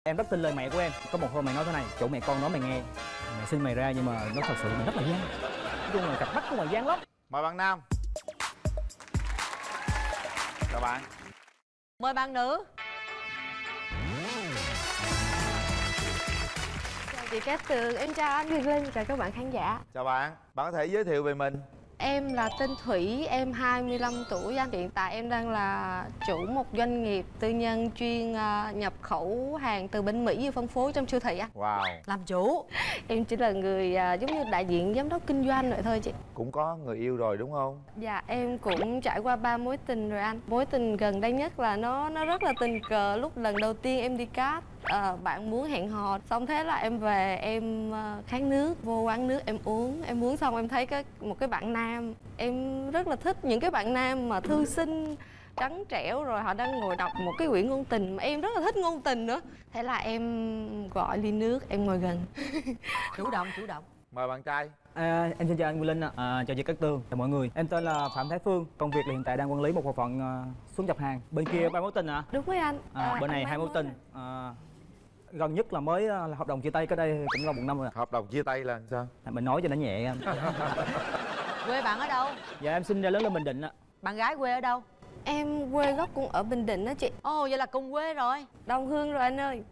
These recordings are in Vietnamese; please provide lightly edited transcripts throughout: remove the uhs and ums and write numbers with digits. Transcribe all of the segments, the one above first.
Em rất tin lời mẹ của em. Có một hôm mẹ nói thế này: chỗ mẹ con nói mày nghe, mẹ sinh mày ra nhưng mà nó thật sự mày rất là gian. Nói chung là cặp mắt của mày gian lắm. Mời bạn nam. Chào bạn. Mời bạn nữ. Chào chị Cát Tường, em chào anh Huyền Linh, chào các bạn khán giả. Chào bạn. Bạn có thể giới thiệu về mình? Em là tên Thủy, em 25 tuổi anh. Hiện tại em đang là chủ một doanh nghiệp tư nhân chuyên nhập khẩu hàng từ bên Mỹ và phân phối trong siêu thị anh. Wow. Làm chủ. Em chỉ là người giống như đại diện giám đốc kinh doanh vậy thôi chị. Cũng có người yêu rồi đúng không? Dạ em cũng trải qua 3 mối tình rồi anh. Mối tình gần đây nhất là nó rất là tình cờ. Lúc lần đầu tiên em đi cast, bạn muốn hẹn hò, xong thế là em về em khát nước, vô quán nước em uống xong em thấy một cái bạn nam. Em rất là thích những cái bạn nam mà thư sinh, trắng trẻo, rồi họ đang ngồi đọc một cái quyển ngôn tình mà em rất là thích ngôn tình nữa. Thế là em gọi ly nước, em ngồi gần. Chủ động. Mời bạn trai. Em xin chào anh Quyền Linh ạ. Chào chị Cát Tường, chào mọi người. Em tên là Phạm Thái Phương. Công việc là hiện tại đang quản lý một bộ phận xuống dập hàng. Bên kia 3 mối tình ạ? Đúng với anh. Bên này 2 mối tình. Gần nhất là mới là hợp đồng chia tay, cái đây cũng là 1 năm rồi ạ. Hợp đồng chia tay là sao? Mình nói cho nó nhẹ anh. Quê bạn ở đâu? Dạ em sinh ra lớn lên Bình Định ạ. Bạn gái quê ở đâu? Em quê gốc cũng ở Bình Định đó chị. Ồ, vậy là cùng quê rồi. Đồng hương rồi anh ơi.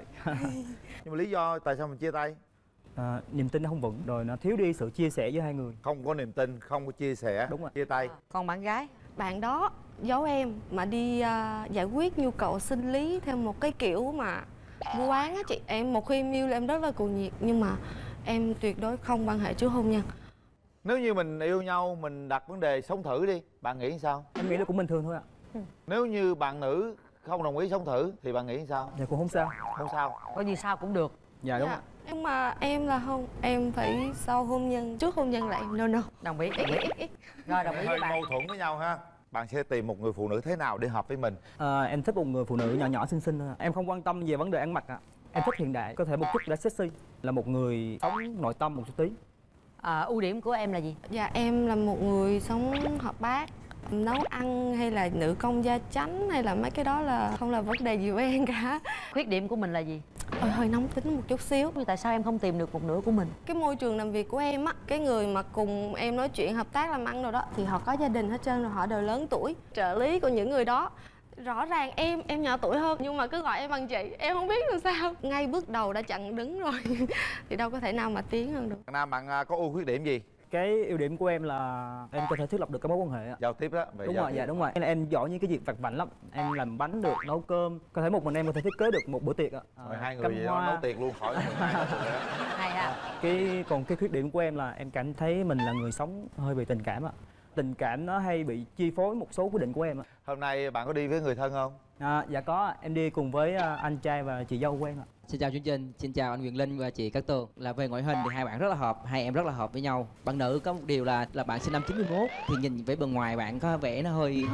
Nhưng mà lý do tại sao mình chia tay? Niềm tin nó không vững, rồi nó thiếu đi sự chia sẻ với hai người. Không có niềm tin, không có chia sẻ. Đúng rồi. Chia tay. Còn bạn gái? Bạn đó giấu em mà đi giải quyết nhu cầu sinh lý theo một cái kiểu mà mua bán á chị. Một khi em yêu là em rất là cuồng nhiệt, nhưng mà em tuyệt đối không quan hệ trước hôn nhân. Nếu như mình yêu nhau, mình đặt vấn đề sống thử đi, bạn nghĩ sao? Em nghĩ là cũng bình thường thôi ạ. Nếu như bạn nữ không đồng ý sống thử thì bạn nghĩ sao? Dạ cũng không sao. Không sao. Có gì sao cũng được. Dạ đúng ạ. Nhưng mà em là không, em phải sau hôn nhân, trước hôn nhân là em no. Đồng ý. Rồi, đồng ý với Hơi bạn. mâu thuẫn với nhau ha. Bạn sẽ tìm một người phụ nữ thế nào để hợp với mình? Em thích một người phụ nữ nhỏ nhỏ xinh xinh thôi ạ. Em không quan tâm về vấn đề ăn mặc ạ. Em thích hiện đại, có thể một chút đã sexy, là một người sống nội tâm một chút tí. Ưu điểm của em là gì? Dạ em là một người sống hoạt bát, nấu ăn hay là nữ công gia chánh hay là mấy cái đó là không là vấn đề gì với em cả. Khuyết điểm của mình là gì? Hơi nóng tính một chút xíu. Nhưng tại sao em không tìm được một nửa của mình? Cái môi trường làm việc của em á, cái người mà cùng em nói chuyện hợp tác làm ăn rồi đó thì họ có gia đình hết trơn rồi, họ đều lớn tuổi. Trợ lý của những người đó rõ ràng em nhỏ tuổi hơn nhưng mà cứ gọi em bằng chị, em không biết làm sao. Ngay bước đầu đã chặn đứng rồi thì đâu có thể nào mà tiến hơn được. Nam, bạn có ưu khuyết điểm gì? Cái ưu điểm của em là em có thể thiết lập được cái mối quan hệ ạ. Giao tiếp đó. Đúng rồi, dạ đúng rồi. Em giỏi những cái việc vặt vãnh lắm. Em làm bánh được, nấu cơm. Có thể một mình em có thể thiết kế được một bữa tiệc ạ. Rồi hai người vậy đó, nấu tiệc luôn khỏi 12 người đó. Hay ha. Còn cái khuyết điểm của em là em cảm thấy mình là người sống hơi bị tình cảm ạ. Tình cảm nó hay bị chi phối một số quyết định của em ạ. Hôm nay bạn có đi với người thân không? Dạ có, em đi cùng với anh trai và chị dâu của em ạ. Xin chào chương trình, xin chào anh Quyền Linh và chị Cát Tường. Là về ngoại hình thì hai bạn rất là hợp, hai em rất là hợp với nhau. Bạn nữ có một điều là bạn sinh năm 91 thì nhìn vẻ bề ngoài bạn có vẻ nó hơi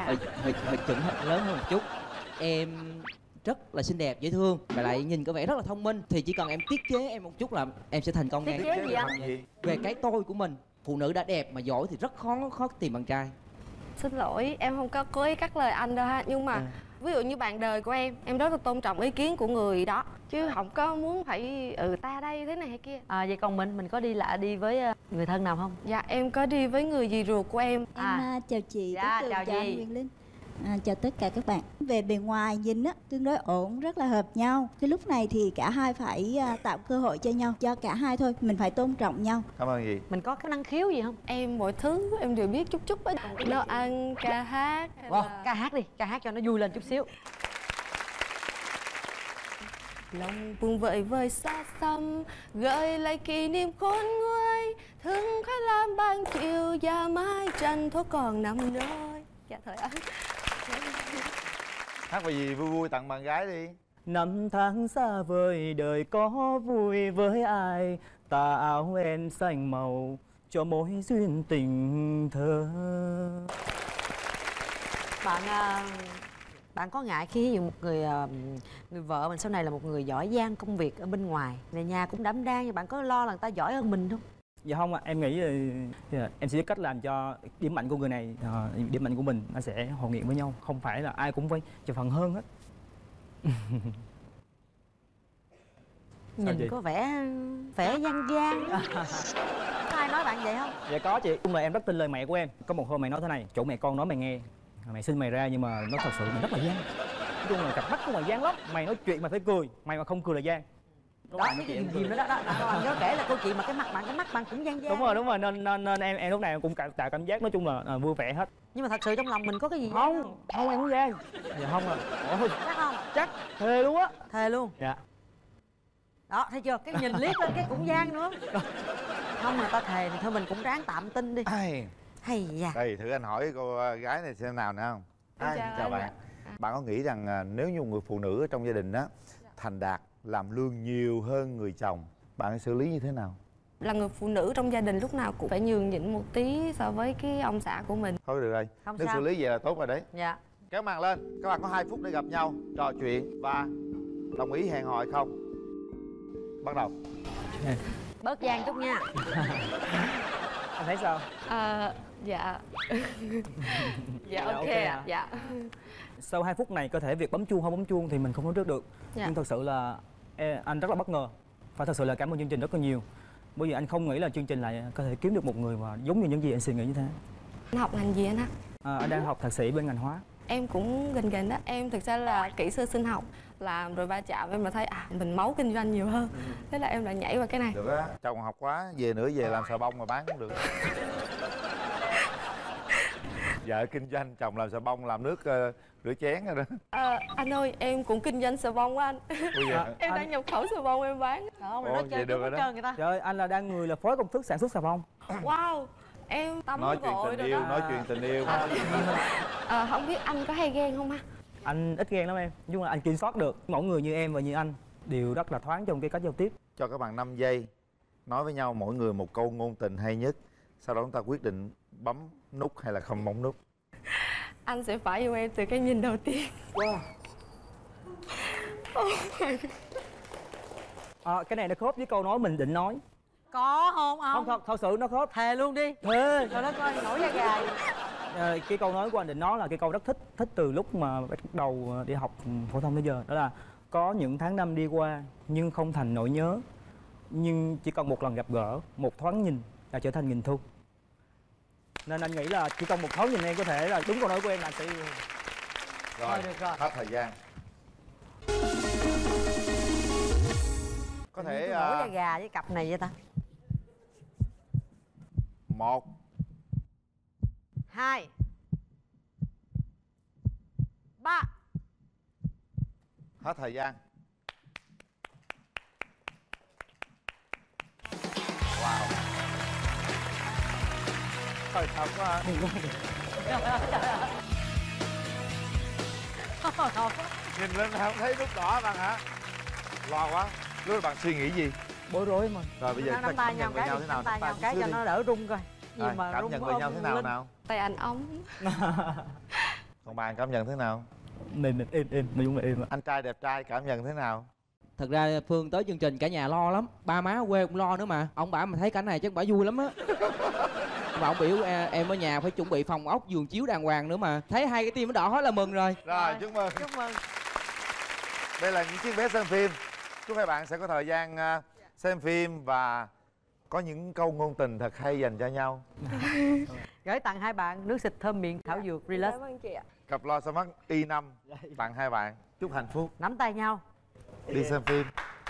chuẩn lớn hơn một chút. Em rất là xinh đẹp, dễ thương và lại nhìn có vẻ rất là thông minh, thì chỉ cần em tiết chế em một chút là em sẽ thành công ngay. Tiết chế gì anh? Về cái tôi của mình, phụ nữ đã đẹp mà giỏi thì rất khó tìm bạn trai. Xin lỗi, em không có cố ý cắt lời anh đâu ha. Nhưng mà ví dụ như bạn đời của em rất là tôn trọng ý kiến của người đó, chứ không có muốn phải ta đây thế này hay kia. Vậy còn mình có đi với người thân nào không? Dạ em có đi với người dì ruột của em. Em chào chị, Dạ, Cát Tường, chào chào anh chị. Quyền Linh. Chào tất cả các bạn. Về bề ngoài nhìn á tương đối ổn, rất là hợp nhau. Cái lúc này thì cả hai phải tạo cơ hội cho nhau, cho cả hai thôi, mình phải tôn trọng nhau. Cảm ơn gì? Mình có cái năng khiếu gì không? Em mọi thứ em đều biết chút chút á. Nấu ăn, ca hát hay là... Ca hát đi, ca hát cho nó vui lên chút xíu. Lòng buồn vợi vợi xa xăm gợi lại kỷ niệm khôn nguôi, thương khá lam ban chiều và mái tranh thôi còn nằm đôi. Dạ thời ơi. Hát bài gì vui vui tặng bạn gái đi. Năm tháng xa vời đời có vui với ai, tà áo em xanh màu cho mối duyên tình thơ. Bạn có ngại khi ví dụ một người vợ mình sau này là một người giỏi giang công việc ở bên ngoài, về nhà cũng đảm đang, nhưng bạn có lo là người ta giỏi hơn mình không? Dạ không ạ, em nghĩ là em sẽ biết cách làm cho điểm mạnh của người này, điểm mạnh của mình nó sẽ hòa quyện với nhau, không phải là ai cũng phải chịu phần hơn hết. Nhìn có vẻ gian gian. Có ai nói bạn vậy không? Dạ có chị, chung là em rất tin lời mẹ của em. Có một hôm mẹ nói thế này: chỗ mẹ con nói mày nghe, mẹ sinh mày ra nhưng mà nó thật sự mày rất là gian. Nói chung là cặp mắt của mày gian lắm, mày nói chuyện mà phải cười, mày mà không cười là gian. Đó, cái gì đó đó. Anh nhớ kể là câu chuyện mà cái mắt bạn cũng gian gian. Đúng rồi, nên em lúc nào cũng tạo cảm giác nói chung là vui vẻ hết. Nhưng mà thật sự trong lòng mình có cái gì Không, không? không em không gian. Dạ không à. Ôi, Chắc không? chắc, thề luôn á. Thề luôn. Dạ. Đó, thấy chưa? Cái nhìn liếc lên cái cũng gian nữa. Không mà ta thề thì thôi mình cũng ráng tạm tin đi. Hay da. Đây thử anh hỏi cô gái này xem nào nè không. Chào bạn. Bạn có nghĩ rằng nếu như người phụ nữ ở trong gia đình á thành đạt làm lương nhiều hơn người chồng, bạn sẽ xử lý như thế nào? Là người phụ nữ trong gia đình lúc nào cũng phải nhường nhịn một tí so với cái ông xã của mình. Thôi được rồi, Không nếu sao. xử lý vậy là tốt rồi đấy. Dạ. Kéo màn lên, các bạn có 2 phút để gặp nhau, trò chuyện và đồng ý hẹn hò hay không. Bắt đầu. Bớt gian chút nha. Anh thấy sao? Dạ. Dạ ok ok ạ. à? Dạ. Sau 2 phút này có thể việc bấm chuông không bấm chuông thì mình không nói trước được. Dạ. Nhưng thật sự là anh rất là bất ngờ. Và thật sự là cảm ơn chương trình rất là nhiều. Bởi vì anh không nghĩ là chương trình lại có thể kiếm được một người mà giống như những gì anh suy nghĩ như thế. Anh học ngành gì anh ha? Anh đang học thạc sĩ bên ngành hóa. Em cũng gần đó. Em thực ra là kỹ sư sinh học. Làm rồi va chạm em mà thấy mình máu kinh doanh nhiều hơn. Thế là em lại nhảy vào cái này. Được á, chồng học quá, về nữa về làm xà bông mà bán cũng được. Vợ kinh doanh, chồng làm xà bông, làm nước rửa chén rồi đó. Anh ơi, em cũng kinh doanh xà bông á anh. Em đang nhập khẩu xà bông em bán. Không, Ồ, nói vậy chơi được đúng rồi hết đó. trơn người ta. Trời ơi, anh là đang là phó công thức sản xuất xà bông. Wow, em tắm Nói chuyện gội tình rồi yêu, đó. nói chuyện tình yêu. Không biết anh có hay ghen không ha? Anh ít ghen lắm em, nhưng mà anh kiểm soát được. Mẫu người như em và như anh đều rất là thoáng trong cái cách giao tiếp. Cho các bạn 5 giây nói với nhau mỗi người một câu ngôn tình hay nhất. Sau đó chúng ta quyết định bấm nút hay là không bấm nút. Anh sẽ phải yêu em từ cái nhìn đầu tiên. Wow. Cái này nó khớp với câu nói mình định nói. Có không ông? Không, thật sự nó khớp. Thề luôn đi. Thề. Trời đất ơi, nổi da gà vậy. Cái câu nói của anh định nói là cái câu rất thích từ lúc mà bắt đầu đi học phổ thông tới giờ. Đó là có những tháng năm đi qua nhưng không thành nỗi nhớ. Nhưng chỉ cần một lần gặp gỡ, một thoáng nhìn là trở thành nghìn thu. Nên anh nghĩ là chỉ cần một thoáng nhìn em có thể là đúng câu nói của em là sẽ yêu. Rồi, Thôi được rồi. hết thời gian. Có thể Nổi da gà với cặp này vậy ta. 1 2 3. hết thời gian. Wow. Thôi thật quá. Nhìn lên không thấy nút đỏ bạn hả? Lo quá. Lúc đó bạn suy nghĩ gì? Bối rối mà. Rồi bây giờ chúng ta Nắm tay cảm nhận nhau về cái, nhau thế nào? nắm tay nhau chút cái xíu cho đi. nó đỡ rung coi. Gì Rồi, mà cảm rung nhận có về ôm nhau thế nào Linh. nào? Tay anh ống. Còn bạn cảm nhận thế nào? Mềm êm, nói chung là êm ạ. Anh trai đẹp trai cảm nhận thế nào? Thật ra Phương tới chương trình cả nhà lo lắm, ba má quê cũng lo nữa mà. Ông bà mà thấy cảnh này chắc bà vui lắm á. Mà ông biểu em ở nhà phải chuẩn bị phòng ốc, giường chiếu đàng hoàng nữa mà. Thấy hai cái tim nó đỏ hết là mừng rồi. Rồi, chúc mừng. Chúc mừng. Đây là những chiếc vé xem phim. Chúc hai bạn sẽ có thời gian xem phim và có những câu ngôn tình thật hay dành cho nhau. Gửi tặng hai bạn nước xịt thơm miệng thảo dược Relax. Cảm ơn chị ạ. Cặp loa Smart i5 tặng hai bạn. Chúc hạnh phúc. Nắm tay nhau. Đi xem phim.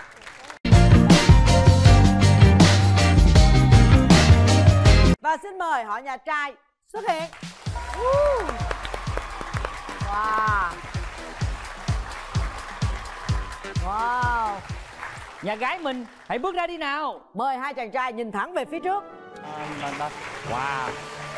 Và xin mời họ nhà trai xuất hiện. Wow. Wow. Nhà gái mình hãy bước ra đi nào. Mời hai chàng trai nhìn thẳng về phía trước. Wow.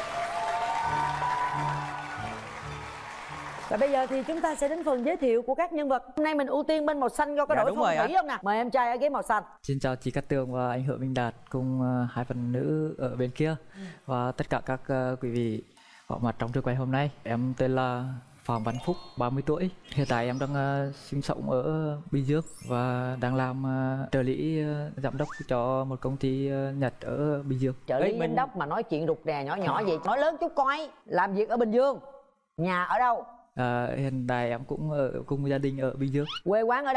Và bây giờ thì chúng ta sẽ đến phần giới thiệu của các nhân vật. Hôm nay mình ưu tiên bên màu xanh cho có Dạ, đội đúng phong rồi thủy không nè. Mời em trai ở ghế màu xanh. Xin chào chị Cát Tường và anh Hữu Minh Đạt cùng hai phần nữ ở bên kia và tất cả các quý vị có mặt trong trường quay hôm nay. Em tên là Phạm Văn Phúc, 30 tuổi. Hiện tại em đang sinh sống ở Bình Dương và đang làm trợ lý giám đốc cho một công ty Nhật ở Bình Dương. Trợ lý giám đốc mà nói chuyện rụt rè nhỏ nhỏ vậy. Nói lớn chút coi. Làm việc ở Bình Dương. Nhà ở đâu? Hiện tại em cũng ở cùng gia đình ở Bình Dương. Quê quán ở đâu?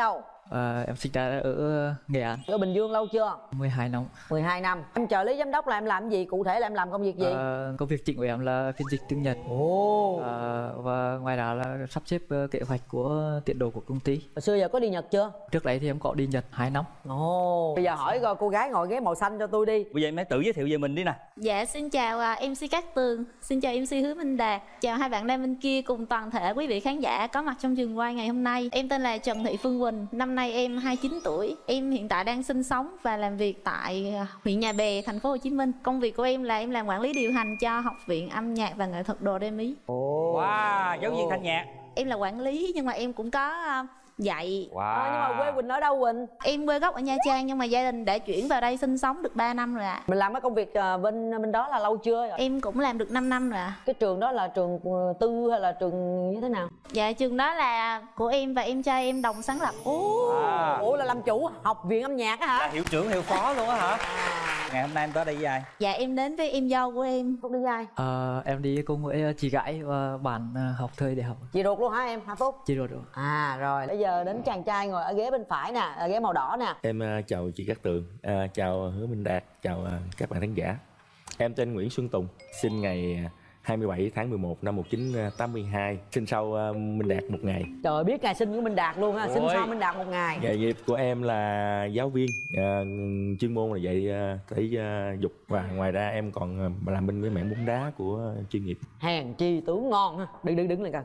Em sinh ra ở Nghệ An. Ở Bình Dương lâu chưa? 12 năm. 12 năm. Em trợ lý giám đốc là em làm gì? Cụ thể là em làm công việc gì? Công việc chính của em là phiên dịch tiếng Nhật. Và ngoài ra là sắp xếp kế hoạch của tiến độ của công ty. Hồi xưa giờ có đi Nhật chưa? Trước đấy thì em có đi Nhật 2 năm. Bây giờ hỏi coi cô gái ngồi ghế màu xanh cho tôi đi. Bây giờ em hãy tự giới thiệu về mình đi nè. Dạ, xin chào MC Cát Tường, xin chào MC Hứa Minh Đạt, chào hai bạn nam bên kia cùng toàn thể quý vị khán giả có mặt trong trường quay ngày hôm nay. Em tên là Trần Thị Phương Quỳnh, năm nay em 29 tuổi. Em hiện tại đang sinh sống và làm việc tại huyện Nhà Bè, thành phố Hồ Chí Minh. Công việc của em là em làm quản lý điều hành cho Học viện Âm nhạc và Nghệ thuật Đồ Rê Mí. Wow, giáo viên thanh nhạc. Em là quản lý nhưng mà em cũng có dạy. Nhưng mà quê Quỳnh ở đâu Quỳnh? Em quê gốc ở Nha Trang nhưng mà gia đình đã chuyển vào đây sinh sống được 3 năm rồi ạ. Mình làm cái công việc bên đó là lâu chưa? Em cũng làm được 5 năm rồi ạ. Cái trường đó là trường tư hay là trường như thế nào? Dạ, trường đó là của em và em trai em đồng sáng lập. Ủa là làm chủ Học viện Âm nhạc á hả? Là hiệu trưởng hiệu phó luôn á hả? Ngày hôm nay em tới đây với ai? Dạ, em đến với em dâu của em. Phúc đi với ai? Em đi cùng với chị gái và bạn học thời đại học. Chị ruột luôn hả em? Hả Phúc? Chị ruột rồi. Rồi bây giờ đến chàng trai ngồi ở ghế bên phải nè, ở ghế màu đỏ nè. Em chào chị Cát Tường, chào Hứa Minh Đạt, chào các bạn khán giả. Em tên Nguyễn Xuân Tùng, sinh ngày 27 tháng 11 năm 1982, sinh sau Minh Đạt một ngày. Trời, biết ngày sinh của Minh Đạt luôn ha, sinh sau Minh Đạt một ngày. Nghề nghiệp của em là giáo viên, chuyên môn là dạy thể dục và ngoài ra em còn làm bên cái mảng bóng đá của chuyên nghiệp. Hèn chi tướng ngon ha, đứng lên coi,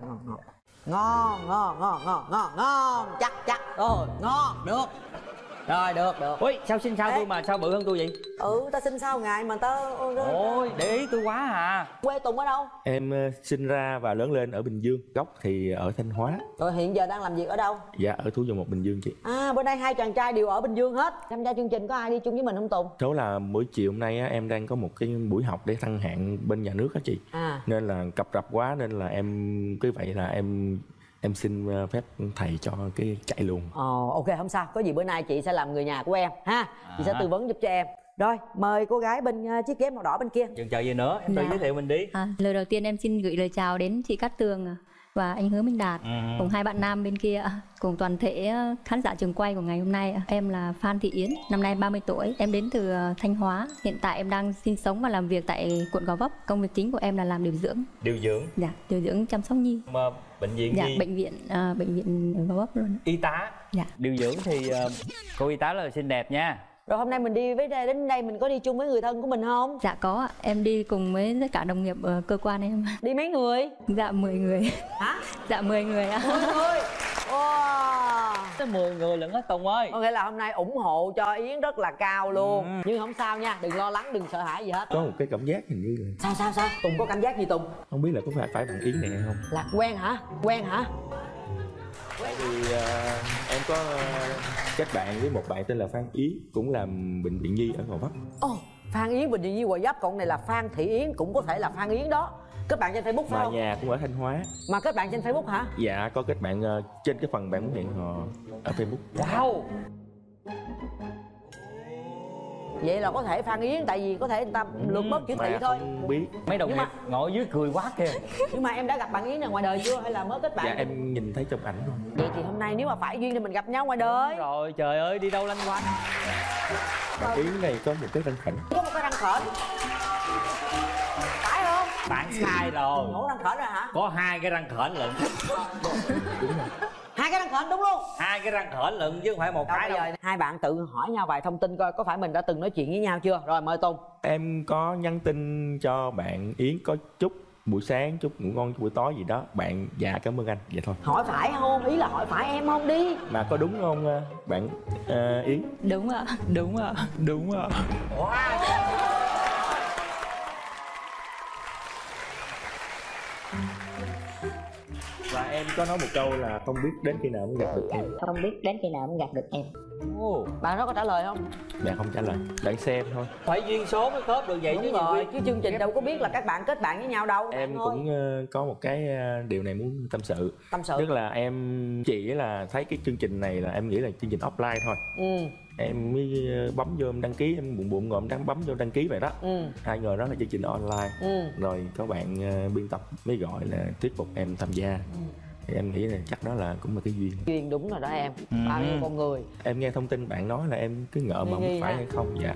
ngon, chắc, ngon, được. Rồi, được. Ui, sao sinh sau tôi mà sao bự hơn tôi vậy? Ta sinh sau ngày mà ta... Ôi, để ý tôi quá à. Quê Tùng ở đâu? Em sinh ra và lớn lên ở Bình Dương, gốc thì ở Thanh Hóa. Rồi hiện giờ đang làm việc ở đâu? Dạ, ở Thủ Dầu Một, Bình Dương chị. Bữa nay hai chàng trai đều ở Bình Dương hết. Tham gia chương trình có ai đi chung với mình không Tùng? Số là buổi chiều hôm nay em đang có một cái buổi học để thăng hạng bên nhà nước á chị. Nên là cập rập quá nên là em cứ vậy là em xin phép thầy cho cái chạy luôn. Ok, không sao, có gì bữa nay chị sẽ làm người nhà của em ha. Chị sẽ tư vấn giúp cho em. Rồi, mời cô gái bên chiếc ghế màu đỏ bên kia. Chừng chờ gì nữa, em tự giới thiệu mình đi. Lời đầu tiên em xin gửi lời chào đến chị Cát Tường và anh Hứa Minh Đạt cùng hai bạn nam bên kia, cùng toàn thể khán giả trường quay của ngày hôm nay. Em là Phan Thị Yến, năm nay 30 tuổi, em đến từ Thanh Hóa. Hiện tại em đang sinh sống và làm việc tại quận Gò Vấp. Công việc chính của em là làm điều dưỡng. Điều dưỡng? Dạ, điều dưỡng chăm sóc nhi. Bệnh viện dạ, gì? Bệnh viện ở Gò Vấp luôn. Y tá? Dạ. Điều dưỡng thì cô y tá là xinh đẹp nha. Rồi hôm nay mình đi đến đây mình có đi chung với người thân của mình không? Dạ có ạ, em đi cùng với tất cả đồng nghiệp ở cơ quan em. Đi mấy người? Dạ 10 người. Hả? Dạ 10 người ạ. 10 người? Tới 10 người lận hết Tùng ơi. Có nghĩa là hôm nay ủng hộ cho Yến rất là cao luôn. Nhưng không sao nha, đừng lo lắng, đừng sợ hãi gì hết. Có một cái cảm giác hình như là... Sao? Tùng có cảm giác gì Tùng? Không biết là có phải bạn Yến này hay không? Là quen hả? Tại vì em có kết bạn với một bạn tên là Phan Yến, cũng làm bệnh viện nhi ở Gò Vấp. Phan Yến bệnh viện nhi Gò Vấp, còn này là Phan Thị Yến, cũng có thể là Phan Yến đó. Kết bạn trên Facebook phải không? Mà nhà cũng ở Thanh Hóa. Mà kết bạn trên Facebook hả? Dạ, có kết bạn trên cái phần bạn muốn hẹn hò ở Facebook. Wow. Vậy là có thể Phan Yến, tại vì có thể người ta lược bớt chữ thị thôi. Không biết. Mấy đồng nghiệp ngồi dưới cười quá kìa. Nhưng mà em đã gặp bạn Yến này ngoài đời chưa hay là mới kết bạn? Dạ em nhìn thấy trong ảnh thôi. Vậy thì hôm nay nếu mà phải duyên thì mình gặp nhau ngoài đời. Đúng rồi, trời ơi đi đâu lanh quanh. Bạn Yến này có một cái răng khểnh. Có một cái răng khểnh. Phải không? Bạn sai rồi. Ngủ răng khểnh rồi hả? Có 2 cái răng khểnh lận. Đúng rồi. 2 cái răng khểnh đúng luôn. 2 cái răng khểnh lận chứ không phải một cái đâu. Hai bạn tự hỏi nhau vài thông tin coi có phải mình đã từng nói chuyện với nhau chưa. Rồi mời Tùng. Em có nhắn tin cho bạn Yến có chúc buổi sáng, chúc ngủ ngon buổi tối gì đó. Bạn dạ cảm ơn anh, vậy thôi. Hỏi phải không? Ý là hỏi phải em không đi. Mà có đúng không bạn Yến? Đúng ạ. Và em có nói một câu là không biết đến khi nào mới gặp được em. Không biết đến khi nào mới gặp được em. Bạn đó có trả lời không? Bạn không trả lời, bạn xem thôi. Phải duyên số mới khớp được vậy chứ. Đúng rồi, chứ chương trình đâu có biết là các bạn kết bạn với nhau đâu. Em cũng có một cái điều này muốn tâm sự. Tức là em chỉ là thấy cái chương trình này là em nghĩ là chương trình offline thôi. Em mới bấm vô em đăng ký, em bụng ngộm đang bấm vô đăng ký vậy đó. Ai ngờ đó là chương trình online. Rồi có bạn biên tập mới gọi là thuyết phục em tham gia. Thì em nghĩ là chắc đó là cũng là cái duyên. Duyên đúng rồi đó em. Bao nhiêu con người. Em nghe thông tin bạn nói là em cứ ngỡ mà không phải hay không. Dạ.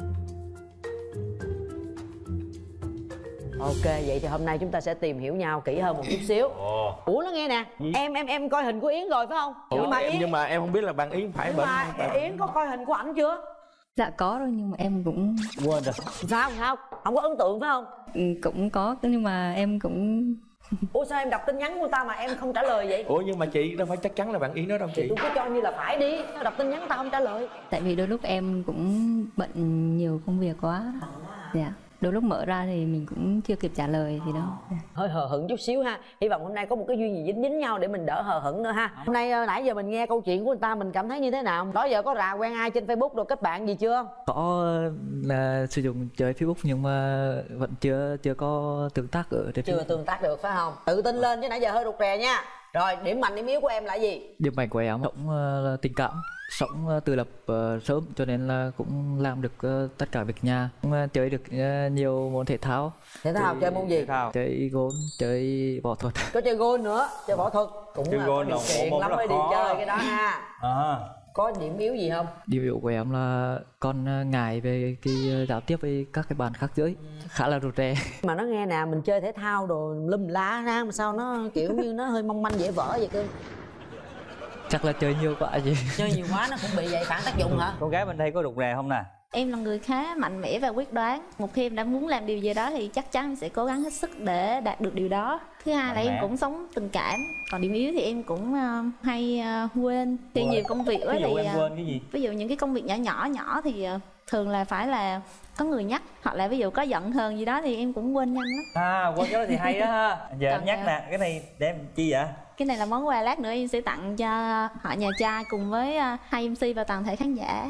Ok, vậy thì hôm nay chúng ta sẽ tìm hiểu nhau kỹ hơn một chút xíu. Ủa nó nghe nè, em coi hình của Yến rồi phải không? Nhưng mà em không biết là bạn Yến phải bệnh không? Yến có coi hình của ảnh chưa? Dạ có rồi, nhưng mà em cũng quên rồi. Sao không có ấn tượng phải không? Cũng có, nhưng mà em cũng... Ủa sao em đọc tin nhắn của ta mà em không trả lời vậy? Ủa nhưng mà chị đâu phải chắc chắn là bạn Yến đó đâu chị. Tôi cứ cho như là phải đi, đọc tin nhắn tao không trả lời. Tại vì đôi lúc em cũng bận nhiều công việc quá. Dạ. Đôi lúc mở ra thì mình cũng chưa kịp trả lời thì đó. Hơi hờ hững chút xíu ha. Hy vọng hôm nay có một cái duyên gì dính nhau để mình đỡ hờ hững nữa ha. Hôm nay nãy giờ mình nghe câu chuyện của người ta mình cảm thấy như thế nào? Đó giờ có quen ai trên Facebook rồi kết bạn gì chưa? Có sử dụng chơi Facebook nhưng mà vẫn chưa có tương tác ở trên Chưa tương tác được phải không? Tự tin lên chứ nãy giờ hơi rụt rè nha. Rồi điểm mạnh điểm yếu của em là gì? Điểm mạnh của em sống tình cảm, sống tự lập sớm cho nên là cũng làm được tất cả việc nhà, cũng chơi được nhiều môn thể thao. Thể thao chơi môn gì? Chơi gôn, chơi võ thuật. Có chơi gôn nữa, chơi võ thuật cũng chơi là gôn điều kiện lắm mới đi chơi cái đó ha. Có điểm yếu gì không? Điểm yếu của em là con ngại về cái giao tiếp với các cái bạn khác giới, khá là rụt rè. Mà nó nghe nè, mình chơi thể thao đồ lum lá ra mà sao nó kiểu như nó hơi mong manh dễ vỡ vậy cơ? Chắc là chơi nhiều quá gì. Chơi nhiều quá nó cũng bị vậy, phản tác dụng hả? Con gái bên đây có rụt rè không nè? Em là người khá mạnh mẽ và quyết đoán. Một khi em đã muốn làm điều gì đó thì chắc chắn em sẽ cố gắng hết sức để đạt được điều đó. Thứ hai là em cũng sống tình cảm. Còn điểm yếu thì em cũng hay quên. Khi nhiều công việc ví dụ thì em quên cái gì? Ví dụ những cái công việc nhỏ thì thường là phải là có người nhắc, hoặc là ví dụ có giận hờn gì đó thì em cũng quên nhanh lắm. Quên cái đó thì hay đó ha. Giờ em nhắc nè, cái này để em chi vậy? Cái này là món quà lát nữa em sẽ tặng cho họ nhà trai cùng với hai MC và toàn thể khán giả.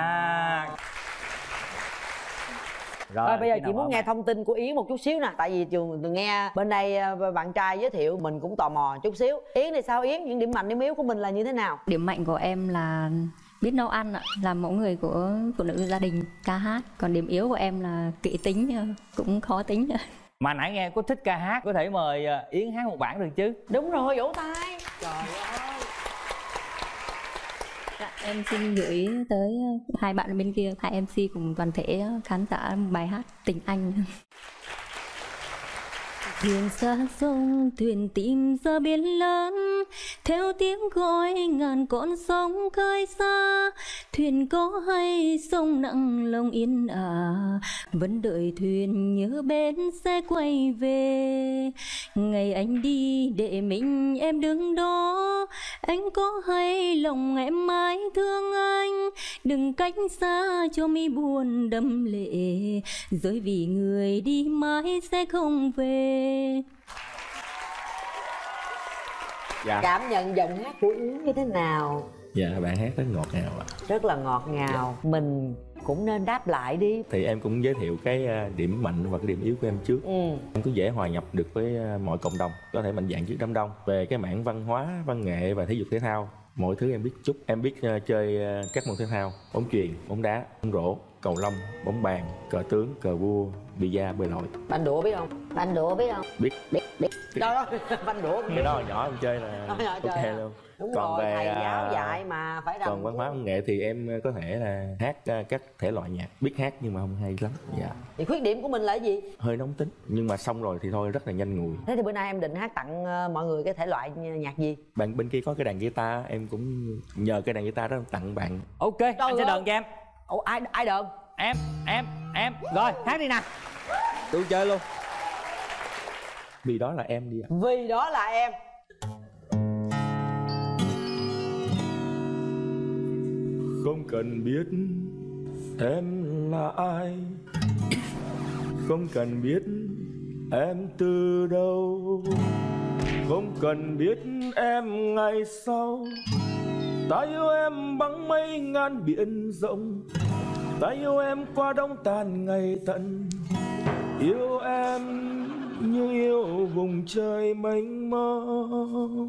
Rồi bây giờ chị muốn nghe thông tin của Yến một chút xíu nè. Tại vì trường nghe bên đây bạn trai giới thiệu mình cũng tò mò chút xíu. Yến thì sao Yến? Những điểm mạnh điểm yếu của mình là như thế nào? Điểm mạnh của em là biết nấu ăn ạ, là mẫu người của phụ nữ gia đình, ca hát. Còn điểm yếu của em là kỹ tính, cũng khó tính. Mà nãy nghe có thích ca hát, có thể mời Yến hát một bản được chứ? Đúng rồi, vỗ tay. Trời ơi. Dạ, em xin gửi tới hai bạn ở bên kia, hai MC cùng toàn thể khán giả bài hát Tình Anh. Thuyền xa sông, thuyền tìm ra biển lớn, theo tiếng gọi ngàn con sóng khơi xa. Thuyền có hay sông nặng lòng yên vẫn đợi thuyền nhớ bến sẽ quay về. Ngày anh đi để mình em đứng đó, anh có hay lòng em mãi thương anh. Đừng cách xa cho mi buồn đẫm lệ, rồi vì người đi mãi sẽ không về. Dạ. Cảm nhận giọng hát của Yến như thế nào? Dạ bạn hát rất ngọt ngào ạ. Rất là ngọt ngào. Mình cũng nên đáp lại đi. Thì em cũng giới thiệu cái điểm mạnh và cái điểm yếu của em trước. Em cứ dễ hòa nhập được với mọi cộng đồng, có thể mạnh dạn trước đám đông. Về cái mảng văn hóa, văn nghệ và thể dục thể thao, mọi thứ em biết chút. Em biết chơi các môn thể thao: bóng chuyền, bóng đá, bóng rổ, cầu lông, bóng bàn, cờ tướng, cờ vua, bi-a, bơi lội. Banh đũa biết không? Banh đũa biết không? Biết. Đó, banh đũa cái đó nhỏ em chơi là ok luôn. Đúng Còn rồi, về thầy giáo dạy mà phải còn văn hóa văn nghệ thì em có thể là hát các thể loại nhạc, biết hát nhưng mà không hay lắm. Dạ. Thì khuyết điểm của mình là gì? Hơi nóng tính, nhưng mà xong rồi thì thôi, rất là nhanh nguội. Thế thì bữa nay em định hát tặng mọi người cái thể loại nhạc gì? Bạn bên kia có cái đàn guitar, em cũng nhờ cái đàn guitar đó tặng bạn. Ok, anh sẽ đờn cho em. Ủa ai đờn? Em. Rồi, hát đi nè. Tôi chơi luôn. Vì đó là em đi ạ. Vì đó là em. Không cần biết em là ai, không cần biết em từ đâu, không cần biết em ngày sau. Ta yêu em bằng mây ngàn biển rộng, ta yêu em qua đông tàn ngày tận. Yêu em như yêu vùng trời mênh mông.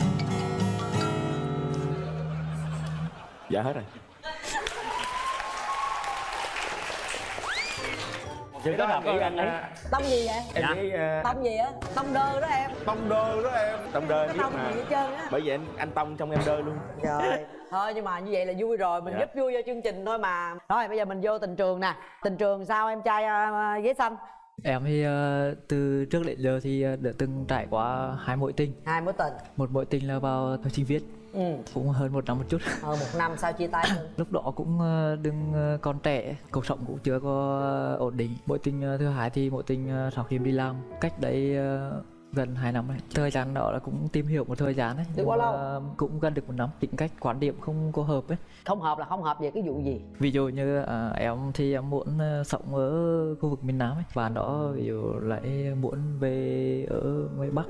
Dạ hết rồi. sự kết hợp của anh ấy. Tông gì vậy? Em nghĩ Tông gì á? Tông đơ đó em. Tông đơ đó em. Tông đơ biết Tông mà. gì hết trơn á. Bởi vậy anh tông trong em đơ luôn. Rồi thôi nhưng mà như vậy là vui rồi, mình giúp vui cho chương trình thôi mà. Rồi bây giờ mình vô tình trường nè. Tình trường sao em trai ghế xanh? Em thì từ trước đến giờ thì đã từng trải qua 2 mối tình. 2 mối tình. Một mối tình là vào thời sinh viên. Cũng hơn 1 năm một chút. Hơn 1 năm sao chia tay? Lúc đó cũng đừng còn trẻ, cuộc sống cũng chưa có ổn định. Mối tình thứ hai thì mối tình sau khi em đi làm, cách đấy gần 2 năm ấy. Thời gian đó là cũng tìm hiểu một thời gian ấy. Được bao lâu? Cũng gần được 1 năm. Tính cách quan điểm không có hợp ấy. Không hợp là không hợp về cái vụ gì? Ví dụ như em thì em muốn sống ở khu vực miền Nam ấy. Và đó ví dụ lại muốn về ở ngoài Bắc.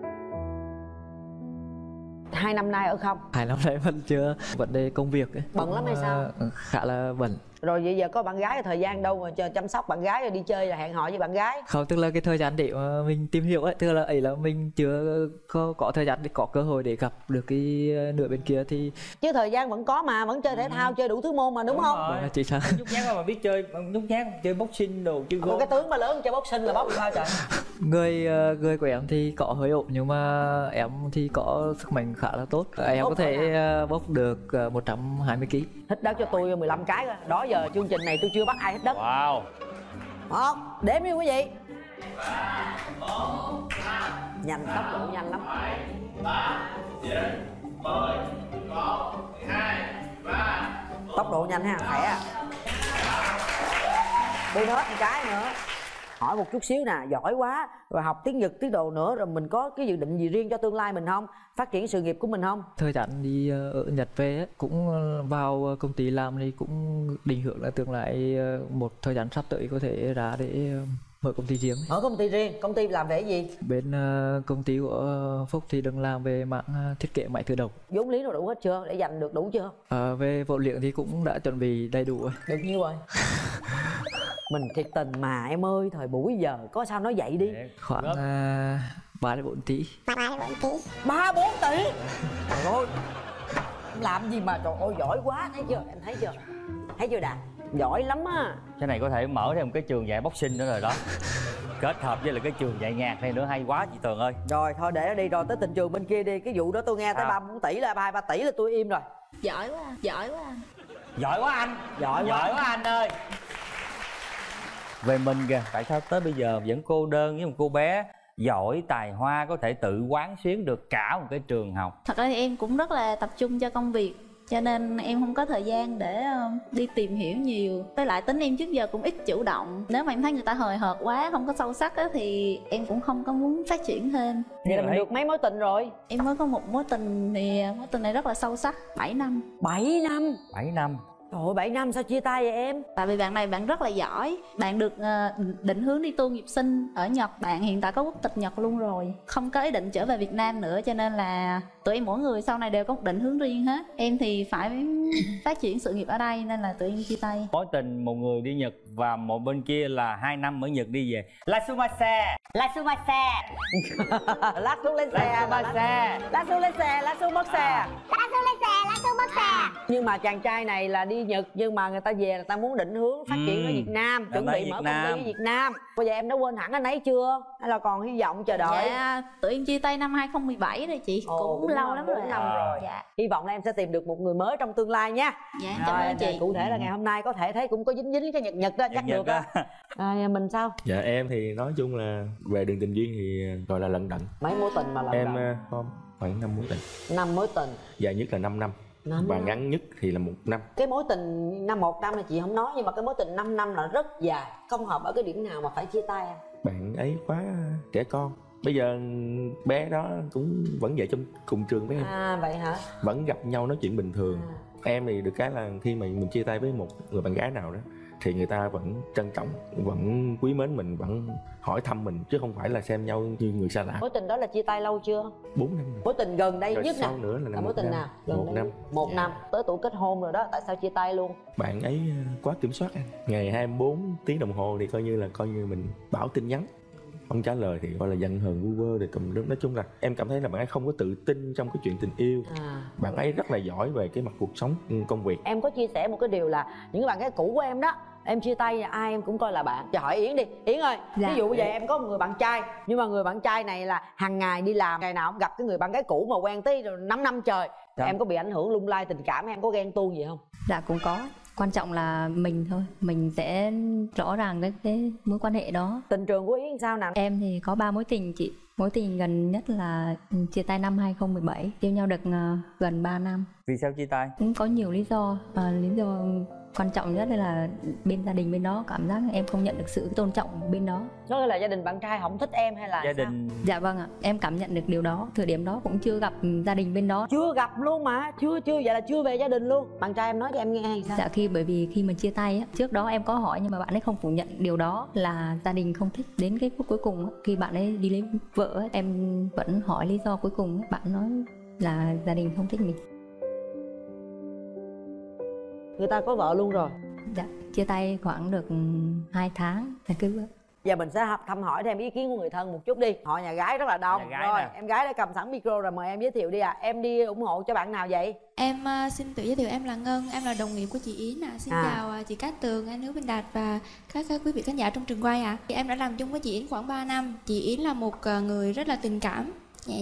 2 năm nay ở không? 2 năm nay vẫn chưa, vấn đề công việc ấy. Bận lắm hay sao? Khá là bận. Rồi vậy giờ có bạn gái, thời gian đâu mà chăm sóc bạn gái rồi đi chơi là hẹn hò với bạn gái? Không, tức là cái thời gian để mà mình tìm hiểu ấy, tức là ấy là mình chưa có thời gian để có cơ hội để gặp được cái nửa bên kia thì. Chứ thời gian vẫn có mà, vẫn chơi thể thao, chơi đủ thứ môn mà đúng không? Chị sao? Nhút nhát mà biết chơi, nhút nhát chơi boxing đồ chơi Một cái tướng mà lớn chơi boxing là bóc sao trời? Người của em thì có hơi ổn nhưng mà em thì có sức mạnh khá là tốt. Em có thể bốc được 120 kg. Hít đất cho tôi 15 cái coi. Đó giờ chương trình này tôi chưa bắt ai hít đất. Wow. 1, đếm đi quý vị. Nhanh, tốc độ nhanh lắm. 3. Tốc độ nhanh ha, khỏe. Buông hết một cái nữa. Hỏi một chút xíu nè, giỏi quá rồi, học tiếng Nhật tiếng đồ nữa rồi, mình có cái dự định gì riêng cho tương lai mình không? Phát triển sự nghiệp của mình không? Thời gian đi ở Nhật về ấy, cũng vào công ty làm thì cũng định hướng là tương lai một thời gian sắp tới có thể ra để mở công ty riêng. Mở công ty riêng, công ty làm về cái gì? Bên công ty của Phúc thì đang làm về mảng thiết kế máy tự động. Vốn liếng đủ hết chưa? Để dành được đủ chưa? Về vốn liếng thì cũng đã chuẩn bị đầy đủ rồi. Được nhiêu rồi? Mình thiệt tình mà em ơi, thời buổi giờ có sao nói vậy đi. Khoảng 3 đến 4 tỷ. 3-4 tỷ? Trời ơi, làm gì mà trời ơi giỏi quá, thấy chưa? Em thấy chưa? Thấy chưa Đạt? Giỏi lắm á. Cái này có thể mở thêm một cái trường dạy boxing nữa rồi đó. Kết hợp với lại cái trường dạy nhạc này nữa hay quá chị Tường ơi. Rồi thôi để nó đi, rồi tới tình trường bên kia đi. Cái vụ đó tôi nghe tới 3-4 tỷ là 2-3 tỷ là tôi im rồi. Giỏi quá, giỏi quá. Giỏi quá anh. Giỏi quá anh ơi. Về mình kìa, tại sao tới bây giờ vẫn cô đơn với một cô bé giỏi tài hoa có thể tự quán xuyến được cả một cái trường học? Thật ra thì em cũng rất là tập trung cho công việc, cho nên em không có thời gian để đi tìm hiểu nhiều. Với lại tính em trước giờ cũng ít chủ động. Nếu mà em thấy người ta hời hợt quá, không có sâu sắc á, thì em cũng không có muốn phát triển thêm. Vậy là mình được mấy mối tình rồi? Em mới có một mối tình, thì mối tình này rất là sâu sắc. 7 năm. 7 năm? 7 năm. Trời ơi, 7 năm sao chia tay vậy em? Tại vì bạn này bạn rất là giỏi. Bạn được định hướng đi tu nghiệp sinh ở Nhật. Bạn hiện tại có quốc tịch Nhật luôn rồi. Không có ý định trở về Việt Nam nữa. Cho nên là tụi em mỗi người sau này đều có một định hướng riêng hết. Em thì phải phát triển sự nghiệp ở đây nên là tụi em chia tay. Mối tình một người đi Nhật và một bên kia là 2 năm ở Nhật đi về. Lasumase. Lasumase. Lát xuống lên xe. Lát xuống lên xe. Lát xuống mất xe. Nhưng mà chàng trai này là đi Nhật nhưng mà người ta về là ta muốn định hướng phát triển ở Việt Nam, chuẩn bị mở công ty ở Việt Nam. Bây giờ em đã quên hẳn anh ấy chưa? Hay là còn hy vọng chờ đợi? Dạ, tụi em chia tay năm 2017 rồi chị. Cũng lâu lắm rồi. 4 năm rồi. Dạ. Hy vọng là em sẽ tìm được một người mới trong tương lai nha. Dạ, cảm ơn chị. Cụ thể là ngày hôm nay có thể thấy cũng có dính cái Nhật đó, chắc được á. Mình sao? Dạ em thì nói chung là về đường tình duyên thì gọi là lận đận. Mấy mối tình mà lận đận? Em không, khoảng 5 mối tình. 5 mối tình. Dài nhất là 5 năm. Và ngắn nhất thì là 1 năm. Cái mối tình 1 năm là chị không nói, nhưng mà cái mối tình 5 năm là rất dài. Không hợp ở cái điểm nào mà phải chia tay à? Bạn ấy quá trẻ con. Bây giờ bé đó cũng vẫn dạy trong cùng trường với em. Vậy hả? Vẫn gặp nhau nói chuyện bình thường. Em thì được cái là khi mà mình chia tay với một người bạn gái nào đó thì người ta vẫn trân trọng, vẫn quý mến mình, vẫn hỏi thăm mình, chứ không phải là xem nhau như người xa lạ. Mối tình đó là chia tay lâu chưa? 4 năm rồi. Mối tình gần đây rồi nhất sau nữa là mối tình nào? Gần 1 năm. 1 năm, tới tuổi kết hôn rồi đó, tại sao chia tay luôn? Bạn ấy quá kiểm soát anh. Ngày 24 tiếng đồng hồ thì coi như mình bảo tin nhắn không trả lời thì gọi là giận hờn vu vơ, để tùm lum. Nói chung là em cảm thấy là bạn ấy không có tự tin trong cái chuyện tình yêu. Bạn ấy rất là giỏi về cái mặt cuộc sống, công việc. Em có chia sẻ một cái điều là những cái bạn gái cũ của em đó, em chia tay ai em cũng coi là bạn. Giờ hỏi Yến đi, Yến ơi, ví dụ bây giờ em có một người bạn trai, nhưng mà người bạn trai này là hàng ngày đi làm, ngày nào cũng gặp cái người bạn gái cũ mà quen tới 5 năm trời, em có bị ảnh hưởng lung lay tình cảm, em có ghen tuông gì không? Dạ cũng có. Quan trọng là mình thôi, mình sẽ rõ ràng cái mối quan hệ đó. Tình trường của Yến sao nào? Em thì có 3 mối tình chị. Mối tình gần nhất là chia tay năm 2017, yêu nhau được gần 3 năm. Vì sao chia tay? Cũng có nhiều lý do. Lý do quan trọng nhất là bên gia đình bên đó cảm giác em không nhận được sự tôn trọng bên đó. Đó là gia đình bạn trai không thích em hay là gia đình? Dạ vâng ạ, em cảm nhận được điều đó. Thời điểm đó cũng chưa gặp gia đình bên đó. Chưa gặp luôn mà, chưa vậy là chưa về gia đình luôn. Bạn trai em nói cho em nghe hay sao? Dạ bởi vì khi mà chia tay á, trước đó em có hỏi nhưng mà bạn ấy không phủ nhận điều đó là gia đình không thích. Đến cái phút cuối cùng á, khi bạn ấy đi lấy vợ á, em vẫn hỏi lý do cuối cùng á, bạn nói là gia đình không thích mình. Người ta có vợ luôn rồi? Dạ, chia tay khoảng được 2 tháng là cưới vợ. Giờ mình sẽ thăm hỏi thêm ý kiến của người thân một chút đi. Họ nhà gái rất là đông. Rồi, em gái đã cầm sẵn micro rồi, mời em giới thiệu đi ạ. Em đi ủng hộ cho bạn nào vậy? Em xin tự giới thiệu, em là Ngân, em là đồng nghiệp của chị Yến. Xin chào chị Cát Tường, anh Hứa Minh Đạt và các quý vị khán giả trong trường quay ạ. Em đã làm chung với chị Yến khoảng 3 năm. Chị Yến là một người rất là tình cảm,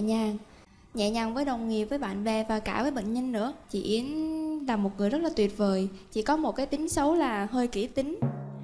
nhẹ nhàng với đồng nghiệp, với bạn bè và cả với bệnh nhân nữa. Chị Yến là một người rất là tuyệt vời. Chỉ có một cái tính xấu là hơi kỹ tính.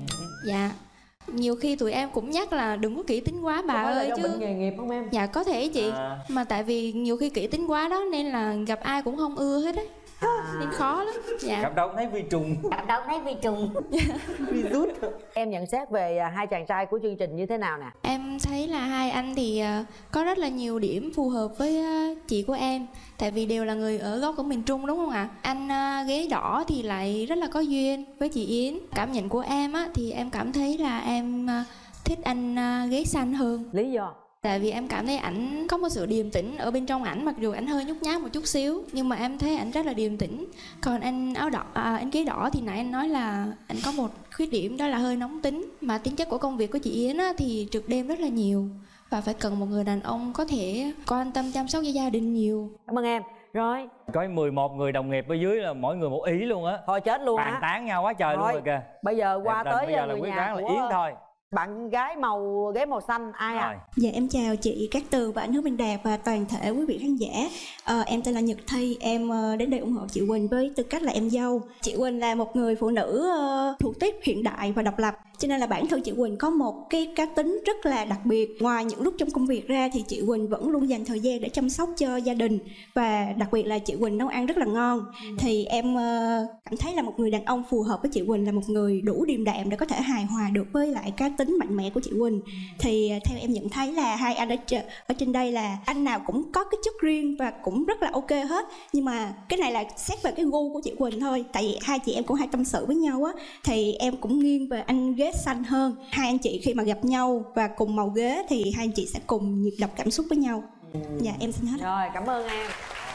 Dạ. Nhiều khi tụi em cũng nhắc là đừng có kỹ tính quá bà ơi chứ. Bệnh nghề nghiệp không em? Dạ có thể chị. Mà tại vì nhiều khi kỹ tính quá đó nên là gặp ai cũng không ưa hết ấy. Nên khó lắm. Dạ. Gặp đâu thấy vi trùng. Gặp đâu thấy vi trùng. Virus. Em nhận xét về hai chàng trai của chương trình như thế nào nè? Em thấy là hai anh thì có rất là nhiều điểm phù hợp với chị của em. Tại vì đều là người ở gốc của miền Trung đúng không ạ? Anh ghế đỏ thì lại rất là có duyên với chị Yến. Cảm nhận của em á thì em cảm thấy là em thích anh ghế xanh hơn. Lý do? Tại vì em cảm thấy ảnh có một sự điềm tĩnh ở bên trong ảnh, mặc dù ảnh hơi nhút nhát một chút xíu nhưng mà em thấy ảnh rất là điềm tĩnh. Còn anh áo đỏ, anh ghế đỏ thì nãy anh nói là ảnh có một khuyết điểm đó là hơi nóng tính. Mà tính chất của công việc của chị Yến á, thì trực đêm rất là nhiều và phải cần một người đàn ông có thể quan tâm chăm sóc cho gia đình nhiều. Cảm ơn em. Rồi. Có 11 người đồng nghiệp ở dưới là mỗi người một ý luôn á. Thôi chết luôn á. Bàn tán nhau quá trời luôn rồi kìa. Bây giờ qua tới bây giờ người là nhà là của Yến thôi. Bạn gái ghế màu xanh ai ạ? Dạ em chào chị Cát Tường và anh Hứa Minh Đạt và toàn thể quý vị khán giả. Em tên là Nhật Thi, em đến đây ủng hộ chị Quỳnh với tư cách là em dâu. Chị Quỳnh là một người phụ nữ thuộc tiếp hiện đại và độc lập, cho nên là bản thân chị Quỳnh có một cái cá tính rất là đặc biệt. Ngoài những lúc trong công việc ra thì chị Quỳnh vẫn luôn dành thời gian để chăm sóc cho gia đình, và đặc biệt là chị Quỳnh nấu ăn rất là ngon. Thì em cảm thấy là một người đàn ông phù hợp với chị Quỳnh là một người đủ điềm đạm để có thể hài hòa được với lại cá tính mạnh mẽ của chị Quỳnh. Thì theo em nhận thấy là hai anh ở trên đây là anh nào cũng có cái chất riêng và cũng rất là ok hết. Nhưng mà cái này là xét về cái gu của chị Quỳnh thôi. Tại vì hai chị em cũng hay tâm sự với nhau á, thì em cũng nghiêng về anh ghế xanh hơn. Hai anh chị khi mà gặp nhau và cùng màu ghế thì hai anh chị sẽ cùng nhịp đập cảm xúc với nhau. Dạ em xin hết. Rồi, cảm ơn em.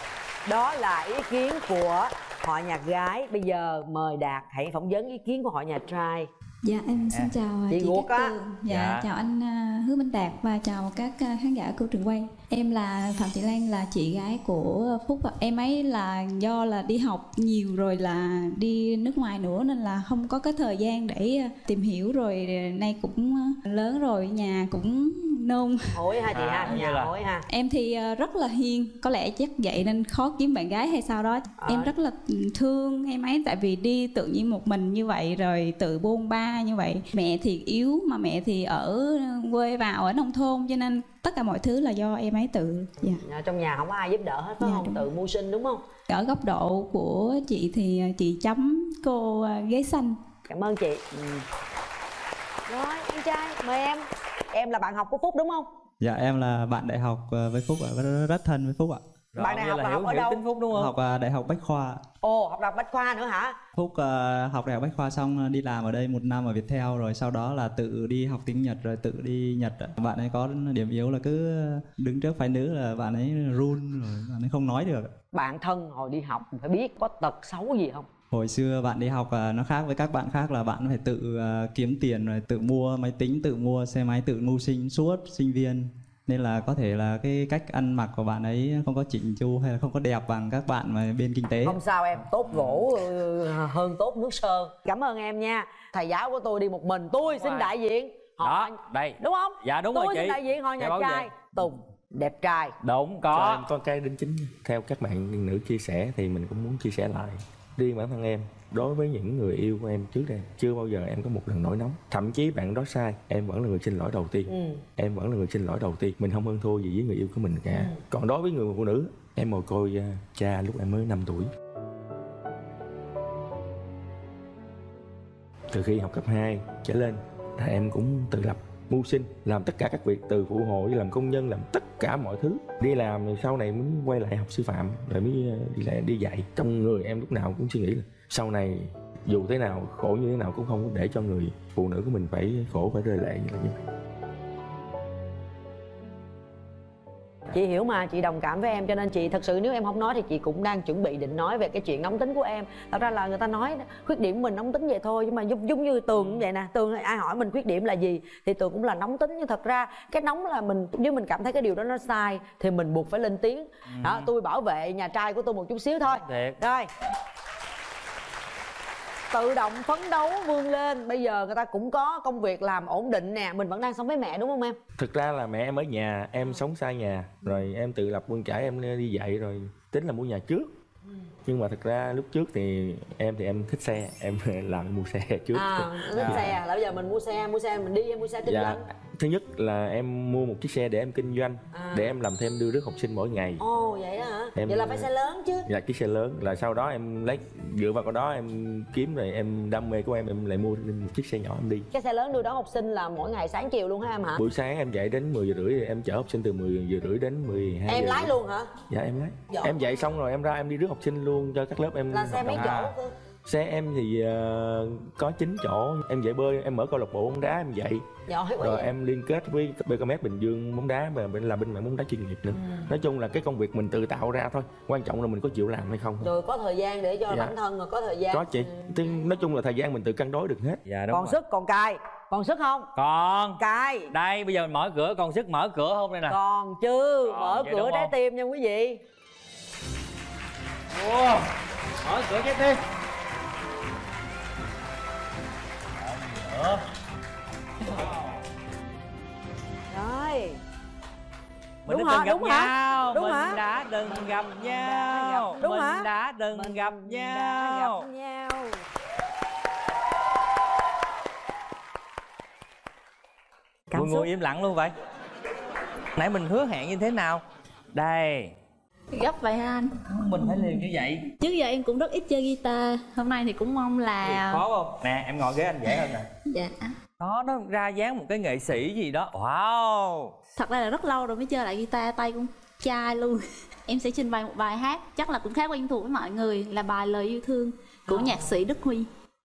Đó là ý kiến của họ nhà gái. Bây giờ mời Đạt hãy phỏng vấn ý kiến của họ nhà trai. Dạ em xin chào chị Cát Tường. Dạ chào anh Hứa Minh Đạt và chào các khán giả của trường quay. Em là Phạm Thị Lan, là chị gái của Phúc ạ. Em ấy là do là đi học nhiều rồi, là đi nước ngoài nữa nên là không có cái thời gian để tìm hiểu, rồi nay cũng lớn rồi, nhà cũng nôn. Hối ha chị ha, nhà hối ha. Em thì rất là hiền, có lẽ chắc vậy nên khó kiếm bạn gái hay sao đó. Em rất là thương em ấy, tại vì đi tự nhiên một mình như vậy rồi tự bôn ba như vậy. Mẹ thì yếu, mà mẹ thì ở quê vào ở nông thôn, cho nên tất cả mọi thứ là do em ấy tự. Trong nhà không có ai giúp đỡ hết phải không? Tự mưu sinh đúng không? Ở góc độ của chị thì chị chấm cô ghế xanh. Cảm ơn chị. Rồi anh trai mời em. Em là bạn học của Phúc đúng không? Dạ em là bạn đại học với Phúc ạ, rất thân với Phúc ạ. Bạn đại học là học ở đâu? Phúc đúng không? Học Đại học Bách Khoa. Ồ, học đại học Bách Khoa nữa hả? Phúc học Đại học Bách Khoa xong đi làm ở đây 1 năm ở Viettel, rồi sau đó là tự đi học tiếng Nhật rồi tự đi Nhật. Bạn ấy có điểm yếu là cứ đứng trước phái nữ là bạn ấy run rồi bạn ấy không nói được. Bạn thân hồi đi học phải biết có tật xấu gì không? Hồi xưa bạn đi học nó khác với các bạn khác là bạn phải tự kiếm tiền rồi tự mua máy tính, tự mua xe máy, tự mưu sinh suốt sinh viên. nên là có thể là cái cách ăn mặc của bạn ấy không có chỉnh chu hay là không có đẹp bằng các bạn mà bên kinh tế. Không sao em, tốt gỗ hơn tốt nước sơn. Cảm ơn em nha. Thầy giáo của tôi đi một mình, tôi xin đại diện họ. Đó, đây. Đúng không? Dạ đúng tôi rồi chị. Tôi xin đại diện họ nhà trai Tùng, đẹp trai. Đúng, Cho có. em có cái đính chính. Theo các bạn nữ chia sẻ thì mình cũng muốn chia sẻ lại. Riêng bản thân em, đối với những người yêu của em trước đây, chưa bao giờ em có một lần nổi nóng. Thậm chí bạn đó sai, em vẫn là người xin lỗi đầu tiên. Em vẫn là người xin lỗi đầu tiên. Mình không hơn thua gì với người yêu của mình cả. Còn đối với người phụ nữ, em mồ côi cha lúc em mới 5 tuổi. Từ khi học cấp 2 trở lên là em cũng tự lập, mưu sinh, làm tất cả các việc, từ phụ hồ đi làm công nhân, làm tất cả mọi thứ. Đi làm rồi sau này mới quay lại học sư phạm, rồi mới đi dạy. Trong người em lúc nào cũng suy nghĩ là sau này dù thế nào, khổ như thế nào cũng không để cho người phụ nữ của mình phải khổ, phải rơi lệ như vậy. Chị hiểu mà, chị đồng cảm với em, cho nên chị thật sự nếu em không nói thì chị cũng đang chuẩn bị định nói về cái chuyện nóng tính của em. Thật ra là người ta nói khuyết điểm của mình nóng tính vậy thôi, nhưng mà giống như Tường cũng vậy nè. Tường ai hỏi mình khuyết điểm là gì thì Tường cũng là nóng tính, nhưng thật ra cái nóng là mình, nếu mình cảm thấy cái điều đó nó sai thì mình buộc phải lên tiếng. Đó, tôi bảo vệ nhà trai của tôi một chút xíu thôi. Rồi, tự động phấn đấu vươn lên. Bây giờ người ta cũng có công việc làm ổn định nè. Mình vẫn đang sống với mẹ đúng không em? Thực ra là mẹ em ở nhà, em sống xa nhà. Rồi em tự lập bươn chải, em đi dạy rồi tính là mua nhà trước. Nhưng mà thực ra lúc trước thì em thích xe, em làm mua xe trước. Thích xe, là bây giờ mình mua xe mình đi, em mua xe kinh doanh. Thứ nhất là em mua một chiếc xe để em kinh doanh, để em làm thêm đưa rước học sinh mỗi ngày. Ồ vậy đó hả? Vậy là phải xe lớn chứ. Dạ, chiếc xe lớn. Là sau đó em lấy, dựa vào cái đó em kiếm, rồi em đam mê của em lại mua một chiếc xe nhỏ em đi. Cái xe lớn đưa đón học sinh là mỗi ngày sáng chiều luôn hả em hả? Buổi sáng em dậy đến 10 giờ rưỡi, em chở học sinh từ 10 giờ rưỡi đến 12 giờ. Em lái luôn hả? Dạ em lái. Em dậy xong rồi em ra em đi rước học sinh luôn cho các lớp em. Là xe mấy chỗ cơ? Xe em thì có 9 chỗ. Em dạy bơi, em mở câu lạc bộ bóng đá em dạy. Rồi em liên kết với BKMS Bình Dương bóng đá, và là bên mảng bóng đá chuyên nghiệp nữa. Nói chung là cái công việc mình tự tạo ra thôi, quan trọng là mình có chịu làm hay không. Rồi có thời gian để cho bản thân, rồi có thời gian. Có chị. Nói chung là thời gian mình tự cân đối được hết. Dạ đúng còn rồi. Sức còn cài. Còn sức không? Còn. Cài. Đây bây giờ mình mở cửa, còn sức mở cửa không đây nè. Còn chứ. Mở cửa trái tim nha quý vị. Mở cửa trái tim. Rồi. Mình đúng đã hả? từng gặp Đúng hả? nhau. Đúng Mình hả? đã từng gặp nhau. Đúng Mình hả? đã từng gặp nhau. Mọi người im lặng luôn vậy. Nãy mình hứa hẹn như thế nào? Đây. Gấp vậy anh. Mình phải liền như vậy. Trước giờ em cũng rất ít chơi guitar. Hôm nay thì cũng mong là... Khó không? Nè em ngồi ghế anh dễ hơn nè. Dạ. Đó, nó ra dáng một cái nghệ sĩ gì đó. Wow. Thật ra là rất lâu rồi mới chơi lại guitar, tay cũng chai luôn. Em sẽ trình bày một bài hát chắc là cũng khá quen thuộc với mọi người, là bài Lời Yêu Thương của nhạc sĩ Đức Huy.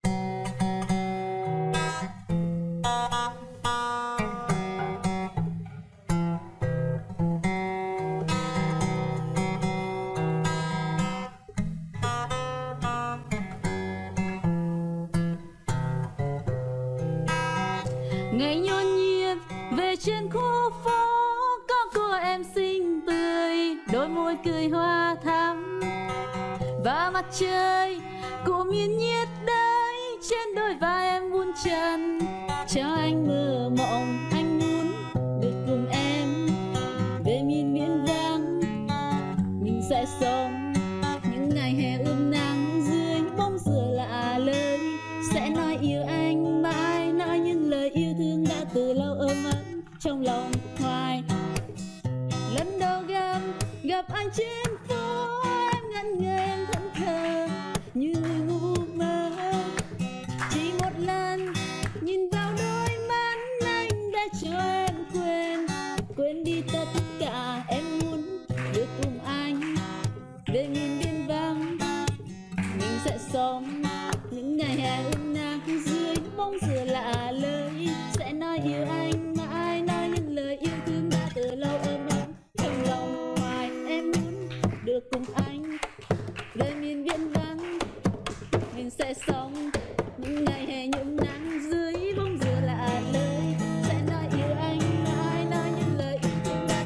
Ngày nhộn nhịp về trên khu phố, có cô em xinh tươi, đôi môi cười hoa thắm, và mặt trời của miền nhiệt đới trên đôi vai em buồn chân. Cho anh mơ mộng, anh muốn được cùng em về miền biển vắng. Mình sẽ sống những ngày hè ươm nắng dưới bóng dừa lạ lời, sẽ nói yêu anh mãi, nói những lời yêu thương đã từ lâu ôm ấp trong lòng hoài. Lần đầu gặp anh trên phố, em ngẩn ngơ, em thẫn thờ như người ngu mơ. Chỉ một lần nhìn vào đôi mắt anh đã cho em quên đi tất cả. Em muốn được cùng anh về miền biên vắng. Mình sẽ sống những ngày hè ươm nắng dưới bóng dừa lạ lời, sẽ nói yêu anh mãi, nói những lời yêu thương đã từ lâu ôm ấp trong lòng hoài. Em muốn được cùng anh về miền biên vắng. Mình sẽ sống những ngày hè nhuộm nắng dưới bóng dừa lạ lời, sẽ nói yêu anh mãi, nói những lời yêu thương đã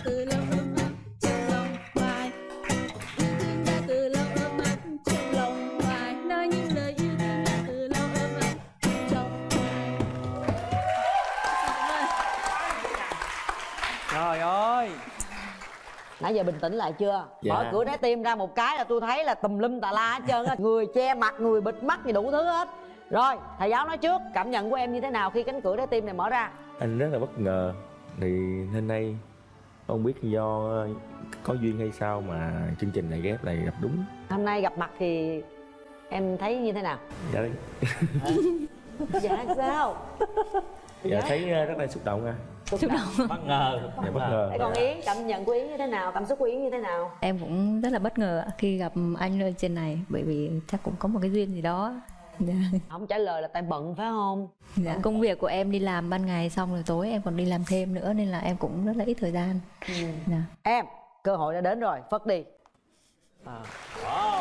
Nãy giờ bình tĩnh lại chưa? Dạ. Mở cửa trái tim ra một cái là tôi thấy là tùm lum tà la hết trơn á. Người che mặt, người bịt mắt gì đủ thứ hết. Rồi, thầy giáo nói trước, cảm nhận của em như thế nào khi cánh cửa trái tim này mở ra? Anh rất là bất ngờ. Thì hôm nay không biết do có duyên hay sao mà chương trình này ghép lại gặp đúng. Hôm nay gặp mặt thì em thấy như thế nào? Dạ đấy. Dạ sao? Dạ thấy rất là xúc động à. Xúc động. Bất ngờ. Dạ, bất ngờ. Còn Yến, cảm nhận của Yến như thế nào? Cảm xúc của Yến như thế nào? Em cũng rất là bất ngờ khi gặp anh lên trên này, bởi vì chắc cũng có một cái duyên gì đó. Dạ. Không trả lời là tại bận phải không? Dạ. Công việc của em đi làm ban ngày xong rồi tối em còn đi làm thêm nữa nên là em cũng rất là ít thời gian. Dạ. Em, cơ hội đã đến rồi, phất đi. Wow.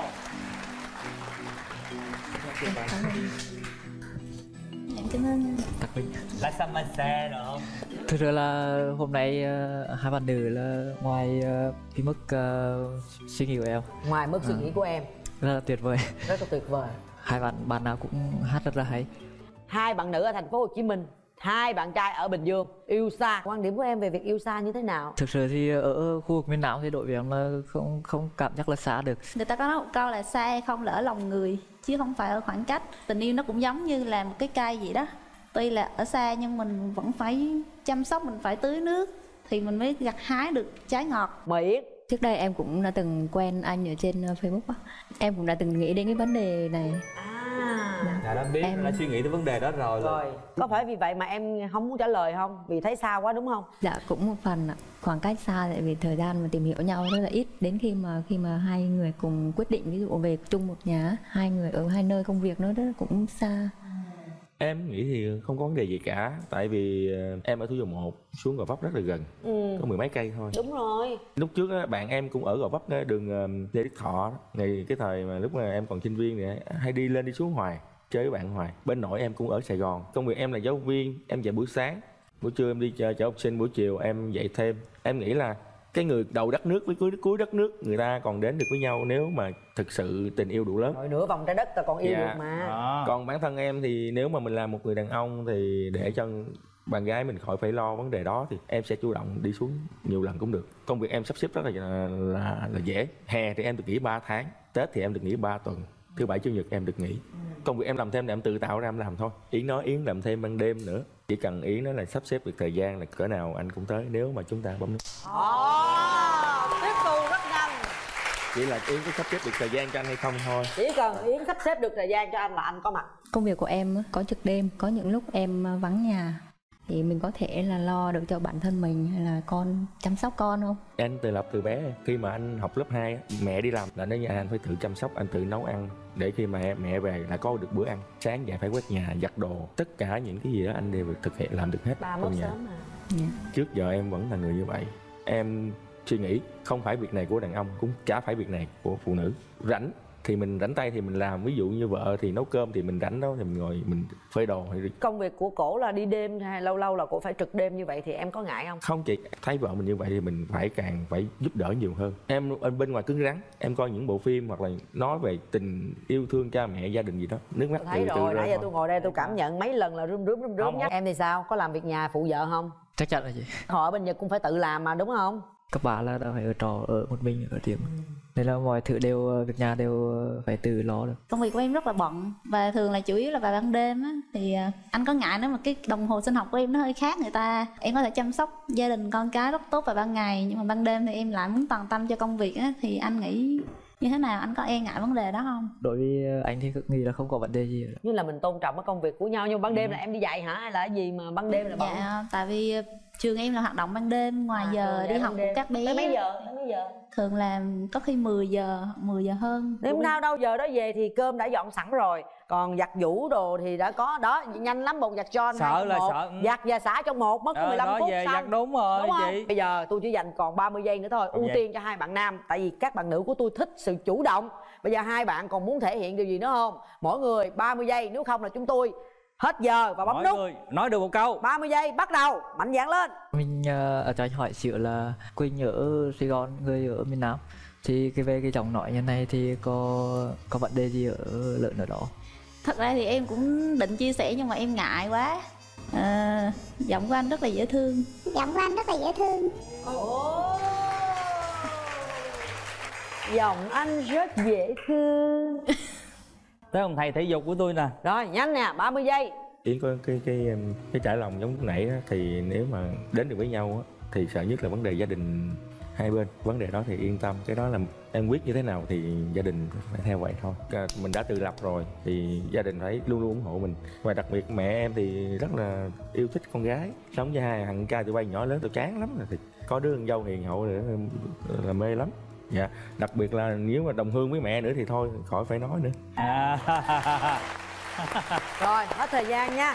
Em cảm ơn. Là sao mà xe được không? Thực sự là hôm nay hai bạn nữ là ngoài cái mức suy nghĩ của em, Ngoài mức suy nghĩ của em, rất là tuyệt vời. rất là tuyệt vời. Hai bạn nào cũng hát rất là hay. Hai bạn nữ ở thành phố Hồ Chí Minh, hai bạn trai ở Bình Dương, yêu xa. Quan điểm của em về việc yêu xa như thế nào? Thực sự thì ở khu vực miền Nam thì đối với em là không cảm giác là xa được. Người ta có nói một câu là xa hay không là ở lòng người, chứ không phải ở khoảng cách. Tình yêu nó cũng giống như là một cái cây vậy đó. Tuy là ở xa nhưng mình vẫn phải chăm sóc, mình phải tưới nước thì mình mới gặt hái được trái ngọt. Mời Yến. Trước đây em cũng đã từng quen anh ở trên Facebook á. Em cũng đã từng nghĩ đến cái vấn đề này. Dạ đã biết, đã suy nghĩ tới vấn đề đó rồi. Có phải vì vậy mà em không muốn trả lời không? Vì thấy xa quá đúng không? Dạ cũng một phần ạ. Khoảng cách xa tại vì thời gian mà tìm hiểu nhau rất là ít. Đến khi mà hai người cùng quyết định ví dụ về chung một nhà, hai người ở hai nơi công việc nó rất cũng xa. Em nghĩ thì không có vấn đề gì cả. Tại vì em ở Thủ Dầu Một, xuống Gò Vấp rất là gần, có 10 mấy cây thôi. Đúng rồi. Lúc trước á, bạn em cũng ở Gò Vấp đó, đường Lê Đức Thọ. Ngày cái thời mà lúc mà em còn sinh viên thì hay đi lên đi xuống hoài, chơi với bạn hoài. Bên nội em cũng ở Sài Gòn. Công việc em là giáo viên, em dạy buổi sáng, buổi trưa em đi chở học sinh, buổi chiều em dạy thêm. Em nghĩ là cái người đầu đất nước với cuối đất nước người ta còn đến được với nhau nếu mà thực sự tình yêu đủ lớn. Rồi nửa vòng trái đất ta còn yêu được mà. Còn bản thân em thì nếu mà mình là một người đàn ông thì để cho bạn gái mình khỏi phải lo vấn đề đó thì em sẽ chủ động đi xuống nhiều lần cũng được. Công việc em sắp xếp rất là dễ. Hè thì em được nghỉ 3 tháng, Tết thì em được nghỉ 3 tuần, thứ bảy chủ nhật em được nghỉ. Công việc em làm thêm là em tự tạo ra em làm thôi. Yến nói Yến làm thêm ban đêm nữa. Chỉ cần Yến nói là sắp xếp được thời gian là cỡ nào anh cũng tới nếu mà chúng ta bấm nút. Tiếp tục rất nhanh. Chỉ là Yến có sắp xếp được thời gian cho anh hay không thôi. Chỉ cần Yến sắp xếp được thời gian cho anh là anh có mặt. Công việc của em có trực đêm, có những lúc em vắng nhà thì mình có thể là lo được cho bản thân mình hay là con, chăm sóc con không? Anh tự lập từ bé, khi mà anh học lớp 2 mẹ đi làm là nói nhà anh phải tự chăm sóc, anh tự nấu ăn để khi mà mẹ về là có được bữa ăn. Sáng dậy phải quét nhà, giặt đồ, tất cả những cái gì đó anh đều thực hiện làm được hết. Ba mất sớm mà. Trước giờ em vẫn là người như vậy. Em suy nghĩ không phải việc này của đàn ông, cũng chả phải việc này của phụ nữ. Rảnh thì mình rảnh tay thì mình làm, ví dụ như vợ thì nấu cơm thì mình rảnh đó thì mình ngồi mình phơi đồ. Công việc của cổ là đi đêm hay lâu lâu là cổ phải trực đêm như vậy thì em có ngại không? Không chị, thấy vợ mình như vậy thì mình càng phải giúp đỡ nhiều hơn. Em bên ngoài cứng rắn, em coi những bộ phim hoặc là nói về tình yêu thương cha mẹ gia đình gì đó, nước mắt thấy rồi, nãy giờ tôi ngồi đây tôi cảm nhận mấy lần là rơm rớm nhá. Em thì sao, có làm việc nhà phụ vợ không? Chắc chắn là chị. Họ ở bên Nhật cũng phải tự làm mà đúng không? Các bà là đã phải ở trọ ở một mình ở tiệm, nên là mọi thứ đều việc nhà đều phải tự lo được. Công việc của em rất là bận và thường là chủ yếu là vào ban đêm á, thì anh có ngại nếu mà cái đồng hồ sinh học của em nó hơi khác người ta. Em có thể chăm sóc gia đình con cái rất tốt vào ban ngày, nhưng mà ban đêm thì em lại muốn toàn tâm cho công việc á, thì anh nghĩ như thế nào, anh có e ngại vấn đề đó không? Đối với anh thì nghĩ là không có vấn đề gì rồi. Như là mình tôn trọng cái công việc của nhau, nhưng ban đêm là em đi dạy hả hay là cái gì mà ban đêm là bận? Dạ, tại vì trường em là hoạt động ban đêm ngoài giờ đi học của các bé. Tới mấy giờ? Thường là có khi 10 giờ hơn. Đêm nào đâu giờ đó về thì cơm đã dọn sẵn rồi, còn giặt giũ đồ thì đã có đó, nhanh lắm, một giặt John sợ là sợ giặt và xả trong một mất có 15 phút về xong. giặt đúng rồi đúng không? chị. Bây giờ tôi chỉ dành còn 30 giây nữa thôi, ưu tiên cho hai bạn nam, tại vì các bạn nữ của tôi thích sự chủ động. Bây giờ hai bạn còn muốn thể hiện điều gì nữa không? Mỗi người 30 giây, nếu không là chúng tôi hết giờ và bấm nút. Nói được một câu. 30 giây bắt đầu, mạnh dạn lên. Mình ở cho anh hỏi xíu là Quỳnh ở Sài Gòn, người ở miền Nam, thì về cái giọng nói như này thì có vấn đề gì ở lớn ở đó? Thật ra thì em cũng định chia sẻ nhưng mà em ngại quá. Giọng của anh rất là dễ thương. Giọng anh rất dễ thương. Tới ông thầy thể dục của tôi nè. Rồi nhanh nè, 30 giây. Yến có cái trải lòng giống lúc nãy á, thì nếu mà đến được với nhau á, thì sợ nhất là vấn đề gia đình hai bên. Vấn đề đó thì yên tâm, cái đó là em quyết như thế nào thì gia đình phải theo vậy thôi. Mình đã tự lập rồi thì gia đình phải luôn luôn ủng hộ mình. Và đặc biệt mẹ em thì rất là yêu thích con gái. Sống với hai thằng trai tụi bay nhỏ lớn tôi chán lắm rồi, thì có đứa con dâu hiền hậu là mê lắm. Dạ, đặc biệt là nếu mà đồng hương với mẹ nữa thì thôi khỏi phải nói nữa. Rồi, hết thời gian nha.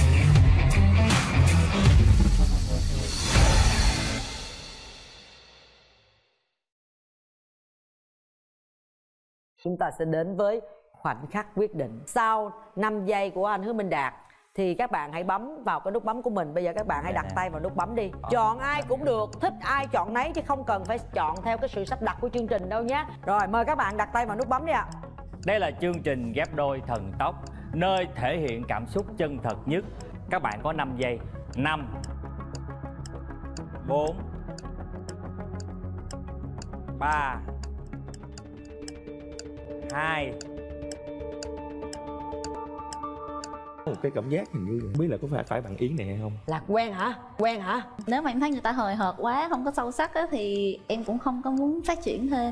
Chúng ta sẽ đến với khoảnh khắc quyết định. Sau 5 giây của anh Hứa Minh Đạt thì các bạn hãy bấm vào cái nút bấm của mình. Bây giờ các bạn hãy đặt tay vào nút bấm đi. Chọn ai cũng được, thích ai chọn nấy chứ không cần phải chọn theo cái sự sắp đặt của chương trình đâu nhé. Rồi, mời các bạn đặt tay vào nút bấm đi ạ. Đây là chương trình ghép đôi thần tốc, nơi thể hiện cảm xúc chân thật nhất. Các bạn có 5 giây. 5 4 3 2. Một cái cảm giác hình như không biết là có phải bạn Yến này hay không? Là quen hả? Quen hả? Nếu mà em thấy người ta hời hợt quá, không có sâu sắc á, thì em cũng không có muốn phát triển thêm.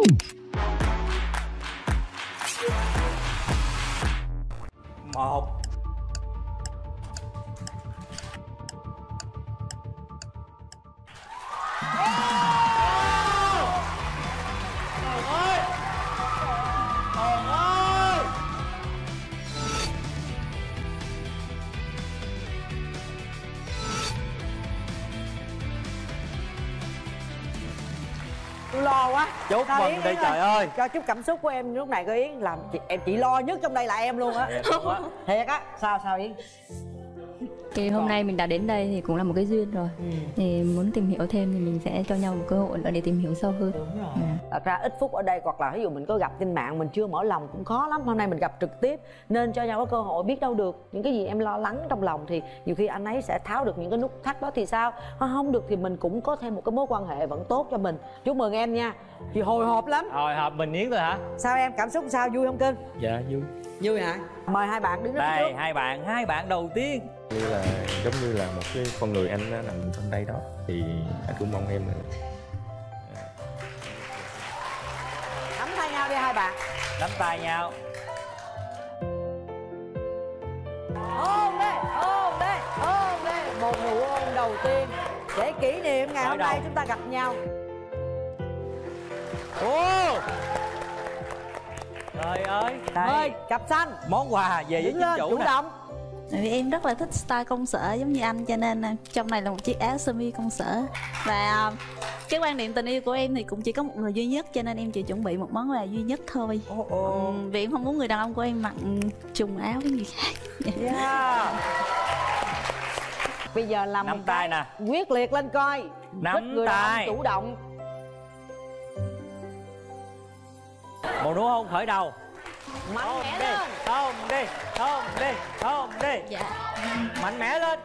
Một. Tôi lo quá. Chúc mừng đi trời ơi. Cho chút cảm xúc của em lúc này coi Yến. Làm em chỉ lo nhất trong đây là em luôn á. Thiệt á. Sao Yến? Thì hôm nay mình đã đến đây thì cũng là một cái duyên rồi. Thì muốn tìm hiểu thêm thì mình sẽ cho nhau một cơ hội nữa để tìm hiểu sâu hơn. Đúng rồi. Thật ra ít phút ở đây, hoặc là ví dụ mình có gặp trên mạng mình chưa mở lòng cũng khó lắm. Hôm nay mình gặp trực tiếp nên cho nhau có cơ hội, biết đâu được những cái gì em lo lắng trong lòng thì nhiều khi anh ấy sẽ tháo được những cái nút thắt đó thì sao. Không được thì mình cũng có thêm một cái mối quan hệ vẫn tốt cho mình. Chúc mừng em nha. Chị hồi hộp lắm. Hồi hộp mình Yến rồi hả? Sao em, cảm xúc sao, vui không cưng? Dạ vui. Vui hả? Mời hai bạn đứng đây trước. hai bạn đầu tiên như là giống như là một cái con người anh đã nằm trong đây đó, thì anh cũng mong em là nắm tay nhau đi hai bạn. nắm tay nhau. Ôm đi. Một nụ ôm đầu tiên để kỷ niệm ngày hôm nay chúng ta gặp nhau. Trời ơi. Mời cặp xanh. Món quà về với chính chủ động. Tại vì em rất là thích style công sở giống như anh, cho nên trong này là một chiếc áo sơ mi công sở. Và cái quan niệm tình yêu của em thì cũng chỉ có một người duy nhất, cho nên em chỉ chuẩn bị một món quà duy nhất thôi. Vì em không muốn người đàn ông của em mặc trùng áo với người khác. Bây giờ làm nắm tay nè, quyết liệt lên coi. Nắm tay, chủ động. một nụ hôn khởi đầu. Mạnh mẽ lên. Hôn đi. Dạ. Mạnh mẽ lên.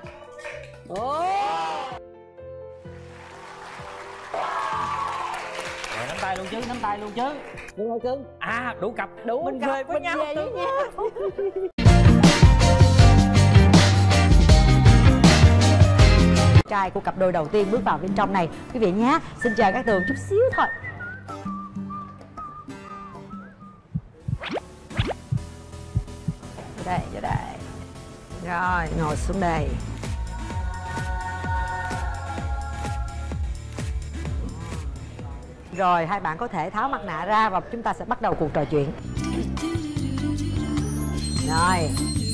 Rồi, nắm tay luôn chứ. Đúng rồi cưng. Đủ cặp. Đủ mình cặp, về với nhau. Trai của cặp đôi đầu tiên bước vào bên trong này quý vị nhé. Xin chờ các Tường chút xíu thôi. Vô đây. Rồi, ngồi xuống đây. Rồi, hai bạn có thể tháo mặt nạ ra và chúng ta sẽ bắt đầu cuộc trò chuyện. Rồi.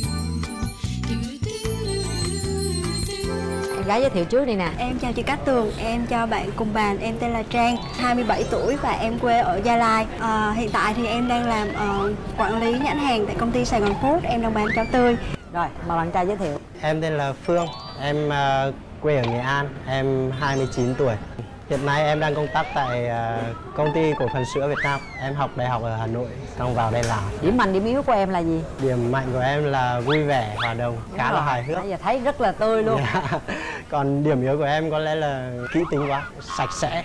Em gái giới thiệu trước đi nè. Em chào chị Cát Tường, em chào bạn cùng bàn. Em tên là Trang, 27 tuổi và em quê ở Gia Lai. Hiện tại thì em đang làm quản lý nhãn hàng tại công ty Sài Gòn Food. Em đang bán cháo tươi. Rồi, mời bạn trai giới thiệu. Em tên là Phương, em quê ở Nghệ An, em 29 tuổi. Hiện nay em đang công tác tại công ty cổ phần sữa Việt Nam. Em học đại học ở Hà Nội, xong vào đây làm. Điểm mạnh, điểm yếu của em là gì? Điểm mạnh của em là vui vẻ, hòa đồng, khá là hài hước. Bây giờ thấy rất là tươi luôn. Còn điểm yếu của em có lẽ là kỹ tính quá, sạch sẽ.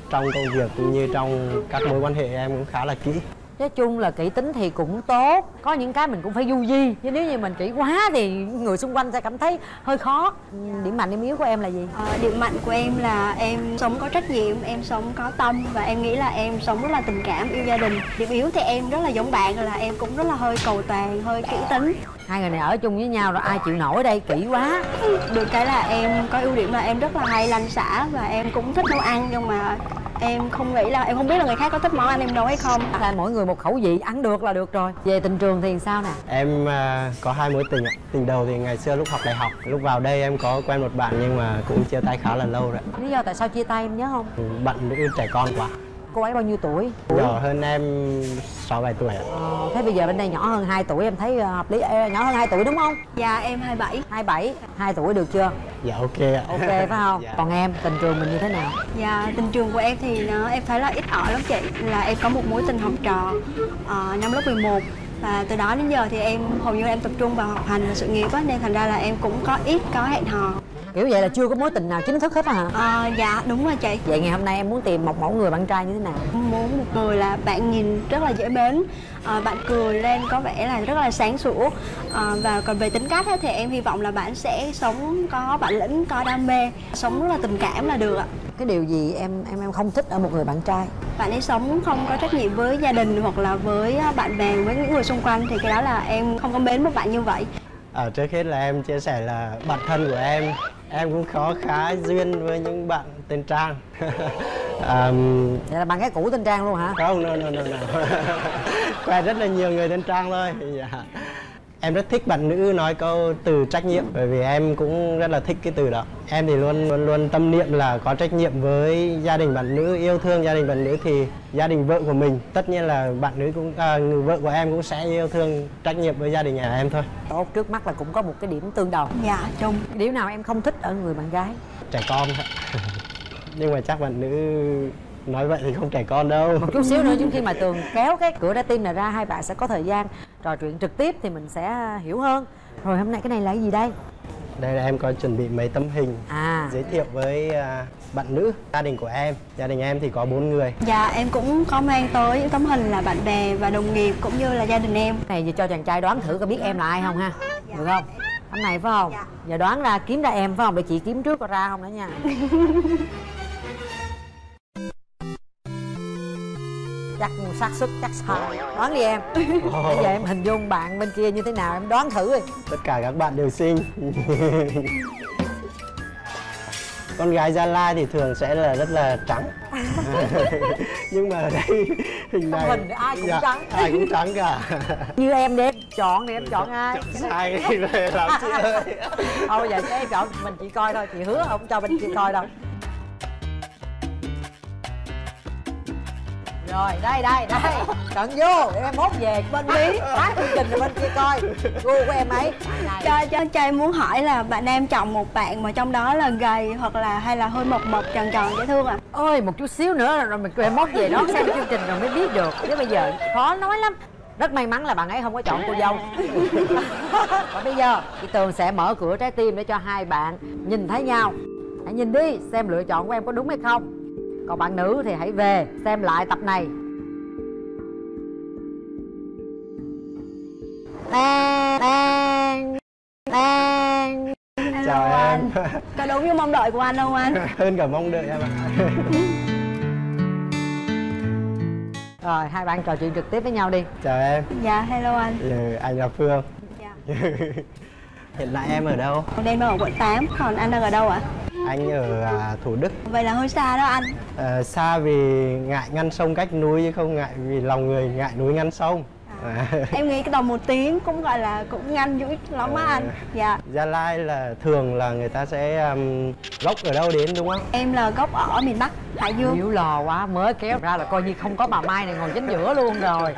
trong công việc cũng như trong các mối quan hệ em cũng khá là kỹ. Nói chung là kỹ tính thì cũng tốt, có những cái mình cũng phải du di, chứ nếu như mình kỹ quá thì người xung quanh sẽ cảm thấy hơi khó. Điểm mạnh điểm yếu của em là gì? Điểm mạnh của em là em sống có trách nhiệm, em sống có tâm và em nghĩ là em sống rất là tình cảm, yêu gia đình. Điểm yếu thì em rất là giống bạn là em cũng rất là hơi cầu toàn, hơi kỹ tính. Hai người này ở chung với nhau rồi ai chịu nổi đây, kỹ quá. Được cái là em có ưu điểm là em rất là hay lanh xả và em cũng thích nấu ăn, nhưng mà em không nghĩ là, em không biết là người khác có thích món ăn em nấu hay không. Là mỗi người một khẩu vị, ăn được là được rồi. Về tình trường thì sao nè? Em có 2 mối tình ạ. Tình đầu thì ngày xưa lúc học đại học, lúc vào đây em có quen một bạn nhưng mà cũng chia tay khá là lâu rồi. Lý do tại sao chia tay em nhớ không? Bạn nữ trẻ con quá. Cô ấy bao nhiêu tuổi? Nhỏ hơn em 6-7 tuổi ạ. Thế bây giờ bên đây nhỏ hơn 2 tuổi em thấy hợp lý. Nhỏ hơn 2 tuổi đúng không? Dạ em 27. 27, 2 tuổi được chưa? Dạ ok ạ. Ok phải không? Dạ. Còn em, tình trường mình như thế nào? Dạ tình trường của em thì em thấy là ít ỏi lắm chị. Là em có một mối tình học trò năm lớp 11. Và từ đó đến giờ thì em hầu như em tập trung vào học hành và sự nghiệp á, nên thành ra là em cũng ít có hẹn hò. Kiểu vậy là chưa có mối tình nào chính thức hết hả? Dạ đúng rồi chị. Vậy ngày hôm nay em muốn tìm một mẫu người bạn trai như thế nào? Muốn một người là bạn nhìn rất là dễ mến, bạn cười lên có vẻ là rất là sáng sủa, và còn về tính cách thì em hy vọng là bạn sẽ sống có bản lĩnh, có đam mê, sống rất là tình cảm là được ạ. Cái điều gì em không thích ở một người bạn trai? Bạn ấy sống không có trách nhiệm với gia đình hoặc là với bạn bè, với những người xung quanh, thì cái đó là em không có mến một bạn như vậy. Trước hết là em chia sẻ là bản thân của em cũng có khá duyên với những bạn tên Trang. Vậy là bạn gái cũ tên Trang luôn hả? Không, no. Quen rất là nhiều người tên Trang thôi. Dạ. Em rất thích bạn nữ nói câu từ trách nhiệm, bởi vì em cũng rất là thích cái từ đó. Em thì luôn tâm niệm là có trách nhiệm với gia đình bạn nữ, yêu thương gia đình bạn nữ thì gia đình vợ của mình, tất nhiên là bạn nữ cũng người vợ của em cũng sẽ yêu thương, trách nhiệm với gia đình nhà em thôi. Tốt, trước mắt là cũng có một cái điểm tương đồng. Dạ chung. Điều nào em không thích ở người bạn gái? Trẻ con. Nhưng mà chắc bạn nữ nói vậy thì không trẻ con đâu. Một chút xíu nữa, trước khi mà Tường kéo cái cửa trái tim này ra, hai bạn sẽ có thời gian trò chuyện trực tiếp thì mình sẽ hiểu hơn. Rồi hôm nay cái này là cái gì đây? Đây là em có chuẩn bị mấy tấm hình giới thiệu với bạn nữ. Gia đình của em, gia đình em thì có 4 người. Dạ em cũng có mang tới những tấm hình là bạn bè và đồng nghiệp cũng như là gia đình em. Này giờ cho chàng trai đoán thử có biết em là ai không ha? Được không? Tấm này phải không? Giờ đoán ra, kiếm ra em phải không? Để chị kiếm trước có ra không nữa nha. Chắc xác suất chắc sai. Đoán đi em. Bây giờ em hình dung bạn bên kia như thế nào, em đoán thử đi. Tất cả các bạn đều xinh. Con gái Gia Lai thì thường sẽ là rất là trắng. Nhưng mà ở đây hình này hình ai cũng trắng. Ai cũng trắng cả. Như em đi, em chọn thì em chọn ai? Sai rồi làm chị ơi. Thôi bây giờ cho em chọn, mình chỉ coi thôi, chị hứa không cho bên kia coi đâu. Rồi đây chọn vô để em mốt về bên bí phát chương trình rồi bên kia coi gu của em ấy. Cho em muốn hỏi là bạn em chọn một bạn mà trong đó là gầy hoặc là hay là hơi mập tròn dễ thương à? Ôi một chút xíu nữa rồi mình em mốt về đó xem chương trình rồi mới biết được, chứ bây giờ khó nói lắm. Rất may mắn là bạn ấy không có chọn cô dâu. Và bây giờ chị Tường sẽ mở cửa trái tim để cho hai bạn nhìn thấy nhau. Hãy nhìn đi xem lựa chọn của em có đúng hay không. Còn bạn nữ thì hãy về xem lại tập này. Chào em. Có đúng như mong đợi của anh không anh? Hơn cả mong đợi em ạ. Rồi hai bạn trò chuyện trực tiếp với nhau đi. Chào em. Dạ hello anh. Anh là Phương. Dạ. Hiện tại em ở đâu? Em đang ở quận 8, còn anh đang ở đâu ạ? Anh ở Thủ Đức. Vậy là hơi xa đó anh. Xa vì ngại ngăn sông cách núi chứ không ngại vì lòng người ngại núi ngăn sông. Em nghĩ cái tầm 1 tiếng cũng gọi là cũng ngăn dữ lắm á anh. Dạ. Gia Lai là thường là người ta sẽ gốc ở đâu đến đúng không? Em là gốc ở miền Bắc, Hải Dương. Hiểu lò quá, mới kéo ra là coi như không có bà Mai này ngồi chính giữa luôn rồi.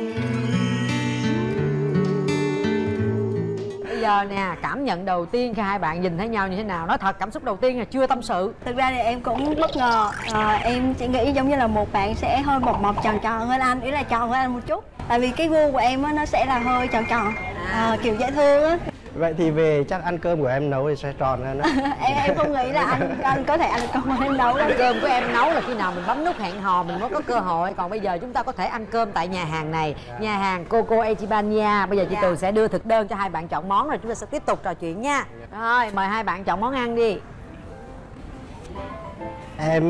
Bây giờ nè, cảm nhận đầu tiên khi hai bạn nhìn thấy nhau như thế nào? Nói thật, cảm xúc đầu tiên là chưa tâm sự. Thực ra thì em cũng bất ngờ. Em chỉ nghĩ giống như là một bạn sẽ hơi mập tròn hơn anh, ý là tròn hơn anh một chút. Tại vì cái gu của em á, nó sẽ là hơi tròn kiểu dễ thương á. Vậy thì về chắc ăn cơm của em nấu thì sẽ tròn hơn đó. Em không nghĩ là anh có thể ăn cơm em nấu đâu. Ăn cơm của em nấu là khi nào mình bấm nút hẹn hò mình mới có cơ hội. Còn bây giờ chúng ta có thể ăn cơm tại nhà hàng này, nhà hàng Coco Echibania. Bây giờ chị Tường sẽ đưa thực đơn cho hai bạn chọn món, rồi chúng ta sẽ tiếp tục trò chuyện nha. Rồi mời hai bạn chọn món ăn đi. Em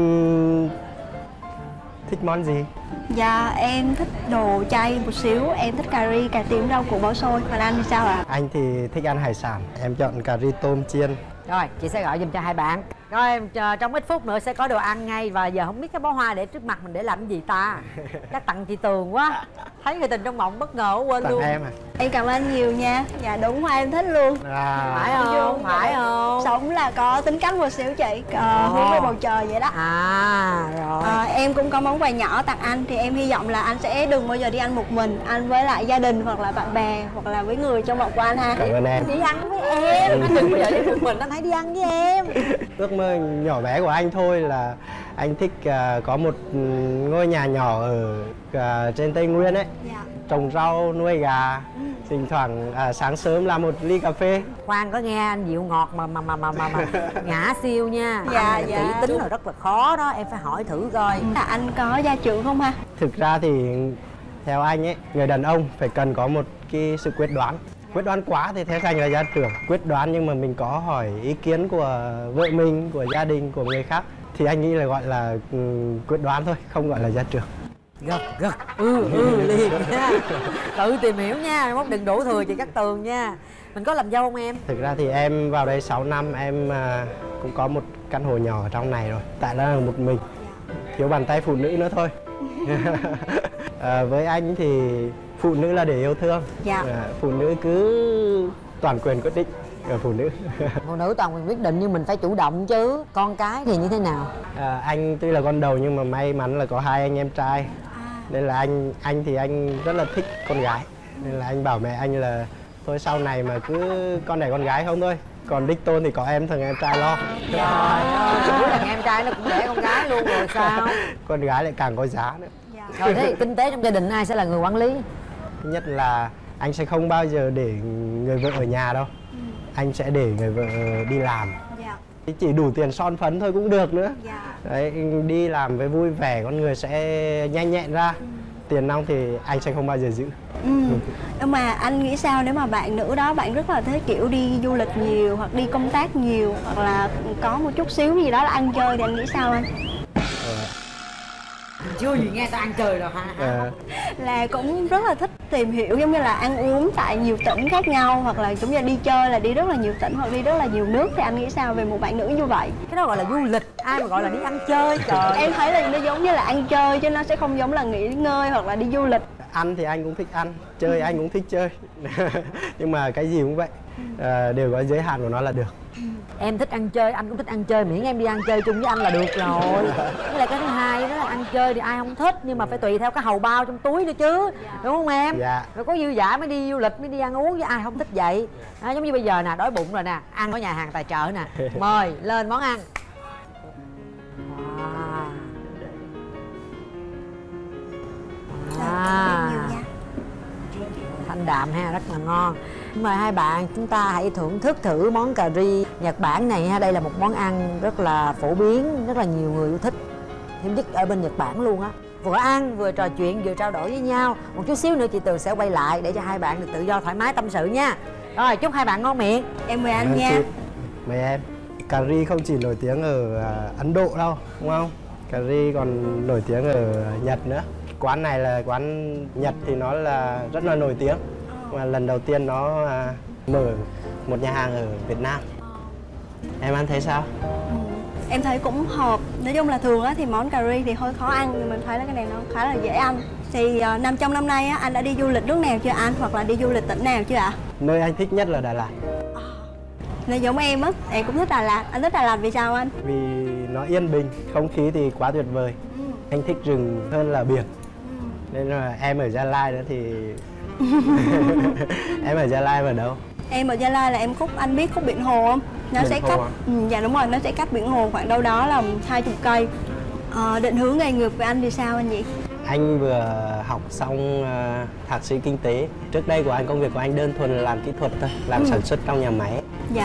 thích món gì? Dạ em thích đồ chay một xíu, em thích cà ri, cà tím, rau củ, bó xôi. Còn anh thì sao ạ? Anh thì thích ăn hải sản, em chọn cà ri tôm chiên. Rồi chị sẽ gọi giùm cho hai bạn. Rồi em chờ trong ít phút nữa sẽ có đồ ăn ngay. Và giờ không biết cái bó hoa để trước mặt mình để làm cái gì ta. Chắc tặng chị Tường quá. Thấy người tình trong mộng bất ngờ quên tặng luôn. Em à? Em cảm ơn nhiều nha. Dạ đúng hoa em thích luôn. Phải không? Phải không? Sống là có tính cách một xíu chị, hướng về bầu trời vậy đó. Rồi em cũng có món quà nhỏ tặng anh. Thì em hy vọng là anh sẽ đừng bao giờ đi ăn một mình. Anh với lại gia đình hoặc là bạn bè hoặc là với người trong vòng của anh ha. Cảm ơn em. Đi ăn với em. Anh đừng bao giờ đi một mình, anh hãy đi ăn với em. Ước mơ nhỏ bé của anh thôi là anh thích có một ngôi nhà nhỏ ở trên Tây Nguyên ấy. Trồng rau, nuôi gà. Thỉnh thoảng sáng sớm làm một ly cà phê. Khoan, có nghe anh dịu ngọt mà ngã siêu nha. Dạ. Kỹ tính là rất là khó đó, em phải hỏi thử coi. Là anh có gia trưởng không ha? Thực ra thì theo anh ấy, người đàn ông phải cần có một cái sự quyết đoán. Quyết đoán quá thì theo anh là gia trưởng. Quyết đoán nhưng mà mình có hỏi ý kiến của vợ mình, của gia đình, của người khác thì anh nghĩ là gọi là quyết đoán thôi, không gọi là gia trưởng. Gật liền nha. Tự tìm hiểu nha, mốt đừng đổ thừa chị Cát Tường nha. Mình có làm dâu không em? Thực ra thì em vào đây 6 năm, em cũng có một căn hộ nhỏ ở trong này rồi. Tại đó là một mình, thiếu bàn tay phụ nữ nữa thôi. Với anh thì phụ nữ là để yêu thương. Phụ nữ cứ toàn quyền quyết định ở phụ nữ. Phụ nữ toàn quyền quyết định nhưng mình phải chủ động chứ. Con cái thì như thế nào? Anh tuy là con đầu nhưng mà may mắn là có 2 anh em trai. Nên là anh thì anh rất là thích con gái. Nên là anh bảo mẹ anh là thôi sau này mà cứ con đẻ con gái không thôi. Còn đích tôn thì có em thằng em trai lo. Trời ơi, thằng em trai nó cũng đẻ con gái luôn rồi sao? Con gái lại càng có giá nữa. Rồi thế kinh tế trong gia đình ai sẽ là người quản lý? Thứ nhất là anh sẽ không bao giờ để người vợ ở nhà đâu. Anh sẽ để người vợ đi làm. Chỉ đủ tiền son phấn thôi cũng được nữa. Đấy, đi làm với vui vẻ con người sẽ nhanh nhẹn ra. Tiền nong thì anh sẽ không bao giờ giữ. Nhưng mà anh nghĩ sao nếu mà bạn nữ đó bạn rất là thích kiểu đi du lịch nhiều hoặc đi công tác nhiều hoặc là có một chút xíu gì đó là ăn chơi thì anh nghĩ sao anh? Chưa gì nghe tao ăn chơi rồi hả? Là cũng rất là thích tìm hiểu giống như là ăn uống tại nhiều tỉnh khác nhau hoặc là giống như là đi chơi là đi rất là nhiều tỉnh hoặc đi rất là nhiều nước thì anh nghĩ sao về một bạn nữ như vậy? Cái đó gọi là du lịch, ai mà gọi là đi ăn chơi trời. Em thấy là nó giống như là ăn chơi chứ nó sẽ không giống là nghỉ ngơi hoặc là đi du lịch. Ăn thì anh cũng thích ăn, chơi anh cũng thích chơi. Nhưng mà cái gì cũng vậy, đều có giới hạn của nó là được. Em thích ăn chơi, anh cũng thích ăn chơi, miễn em đi ăn chơi chung với anh là được rồi. Với lại cái thứ hai đó là ăn chơi thì ai không thích, nhưng mà phải tùy theo cái hầu bao trong túi nữa chứ, đúng không em? Rồi có dư dả mới đi du lịch, mới đi ăn uống, với ai không thích vậy. Giống như bây giờ nè, đói bụng rồi nè, ăn ở nhà hàng tài trợ nè, mời lên món ăn. Thanh đạm ha, rất là ngon. Mời hai bạn chúng ta hãy thưởng thức thử món cà ri Nhật Bản này ha. Đây là một món ăn rất là phổ biến, rất là nhiều người yêu thích, hiếm nhất ở bên Nhật Bản luôn á. Vừa ăn vừa trò chuyện vừa trao đổi với nhau. Một chút xíu nữa chị Tường sẽ quay lại để cho hai bạn được tự do thoải mái tâm sự nha. Rồi chúc hai bạn ngon miệng. Em mời anh nha. Mời em. Cà ri không chỉ nổi tiếng ở Ấn Độ đâu, đúng không? Cà ri còn nổi tiếng ở Nhật nữa. Quán này là quán Nhật thì nó là rất là nổi tiếng. Mà lần đầu tiên nó mở một nhà hàng ở Việt Nam. Em ăn thấy sao? Em thấy cũng hợp. Nói chung là thường á thì món cà ri thì hơi khó ăn, nhưng mình thấy là cái này nó khá là dễ ăn. Thì trong năm nay á, anh đã đi du lịch nước nào chưa anh? Hoặc là đi du lịch tỉnh nào chưa ạ? Nơi anh thích nhất là Đà Lạt. Nó giống em á, em cũng thích Đà Lạt. Anh thích Đà Lạt vì sao anh? Vì nó yên bình, không khí thì quá tuyệt vời. Anh thích rừng hơn là biển. Nên là em ở Gia Lai nữa thì... Em ở Gia Lai ở đâu? Em ở Gia Lai là em anh biết khúc Biển Hồ không? Nó sẽ cách dạ đúng rồi, nó sẽ cách Biển Hồ khoảng đâu đó là 20 cây. Định hướng nghề nghiệp của anh thì sao anh nhỉ? Anh vừa học xong thạc sĩ kinh tế. Trước đây của anh, công việc của anh đơn thuần là làm kỹ thuật thôi, làm sản xuất trong nhà máy. Dạ.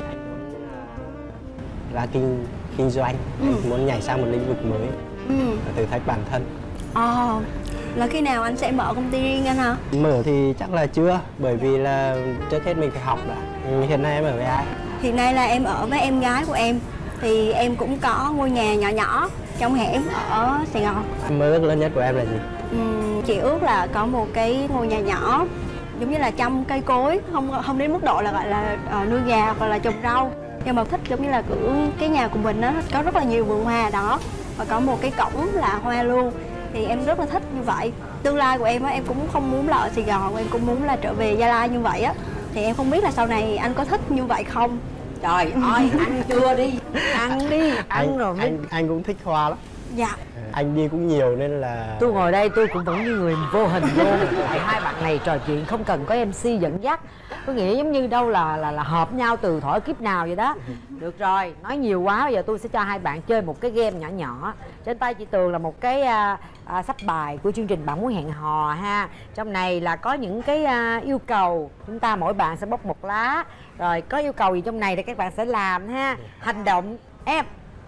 Ra kinh doanh, anh muốn nhảy sang một lĩnh vực mới, thử thách bản thân. Là khi nào anh sẽ mở công ty riêng anh hả? Mở thì chắc là chưa, bởi vì là trước hết mình phải học đã. Hiện nay em ở với ai? Hiện nay là em ở với em gái của em. Thì em cũng có ngôi nhà nhỏ nhỏ trong hẻm ở Sài Gòn. Mơ ước lớn nhất của em là gì? Chị ước là có một cái ngôi nhà nhỏ, giống như là chăm cây cối, không đến mức độ là gọi là nuôi gà hoặc là trồng rau. Nhưng mà thích giống như là cái nhà của mình nó có rất là nhiều vườn hoa đó, và có một cái cổng là hoa luôn. Thì em rất là thích như vậy. Tương lai của em á, em cũng không muốn là ở Sài Gòn, em cũng muốn là trở về Gia Lai như vậy á. Thì em không biết là sau này anh có thích như vậy không? Trời ơi, ăn chưa đi, ăn đi, ăn rồi mới... Anh cũng thích hoa lắm. Dạ. Anh đi cũng nhiều nên là... Tôi ngồi đây tôi cũng vẫn như người vô hình luôn. Hai bạn này trò chuyện không cần có MC dẫn dắt. Tôi nghĩ giống như đâu là hợp nhau từ thuở kiếp nào vậy đó. Được rồi, nói nhiều quá, bây giờ tôi sẽ cho hai bạn chơi một cái game nhỏ nhỏ. Trên tay chị Tường là một cái sách bài của chương trình Bạn Muốn Hẹn Hò ha. Trong này là có những cái yêu cầu. Chúng ta mỗi bạn sẽ bóc một lá. Rồi có yêu cầu gì trong này thì các bạn sẽ làm ha. Hành động em.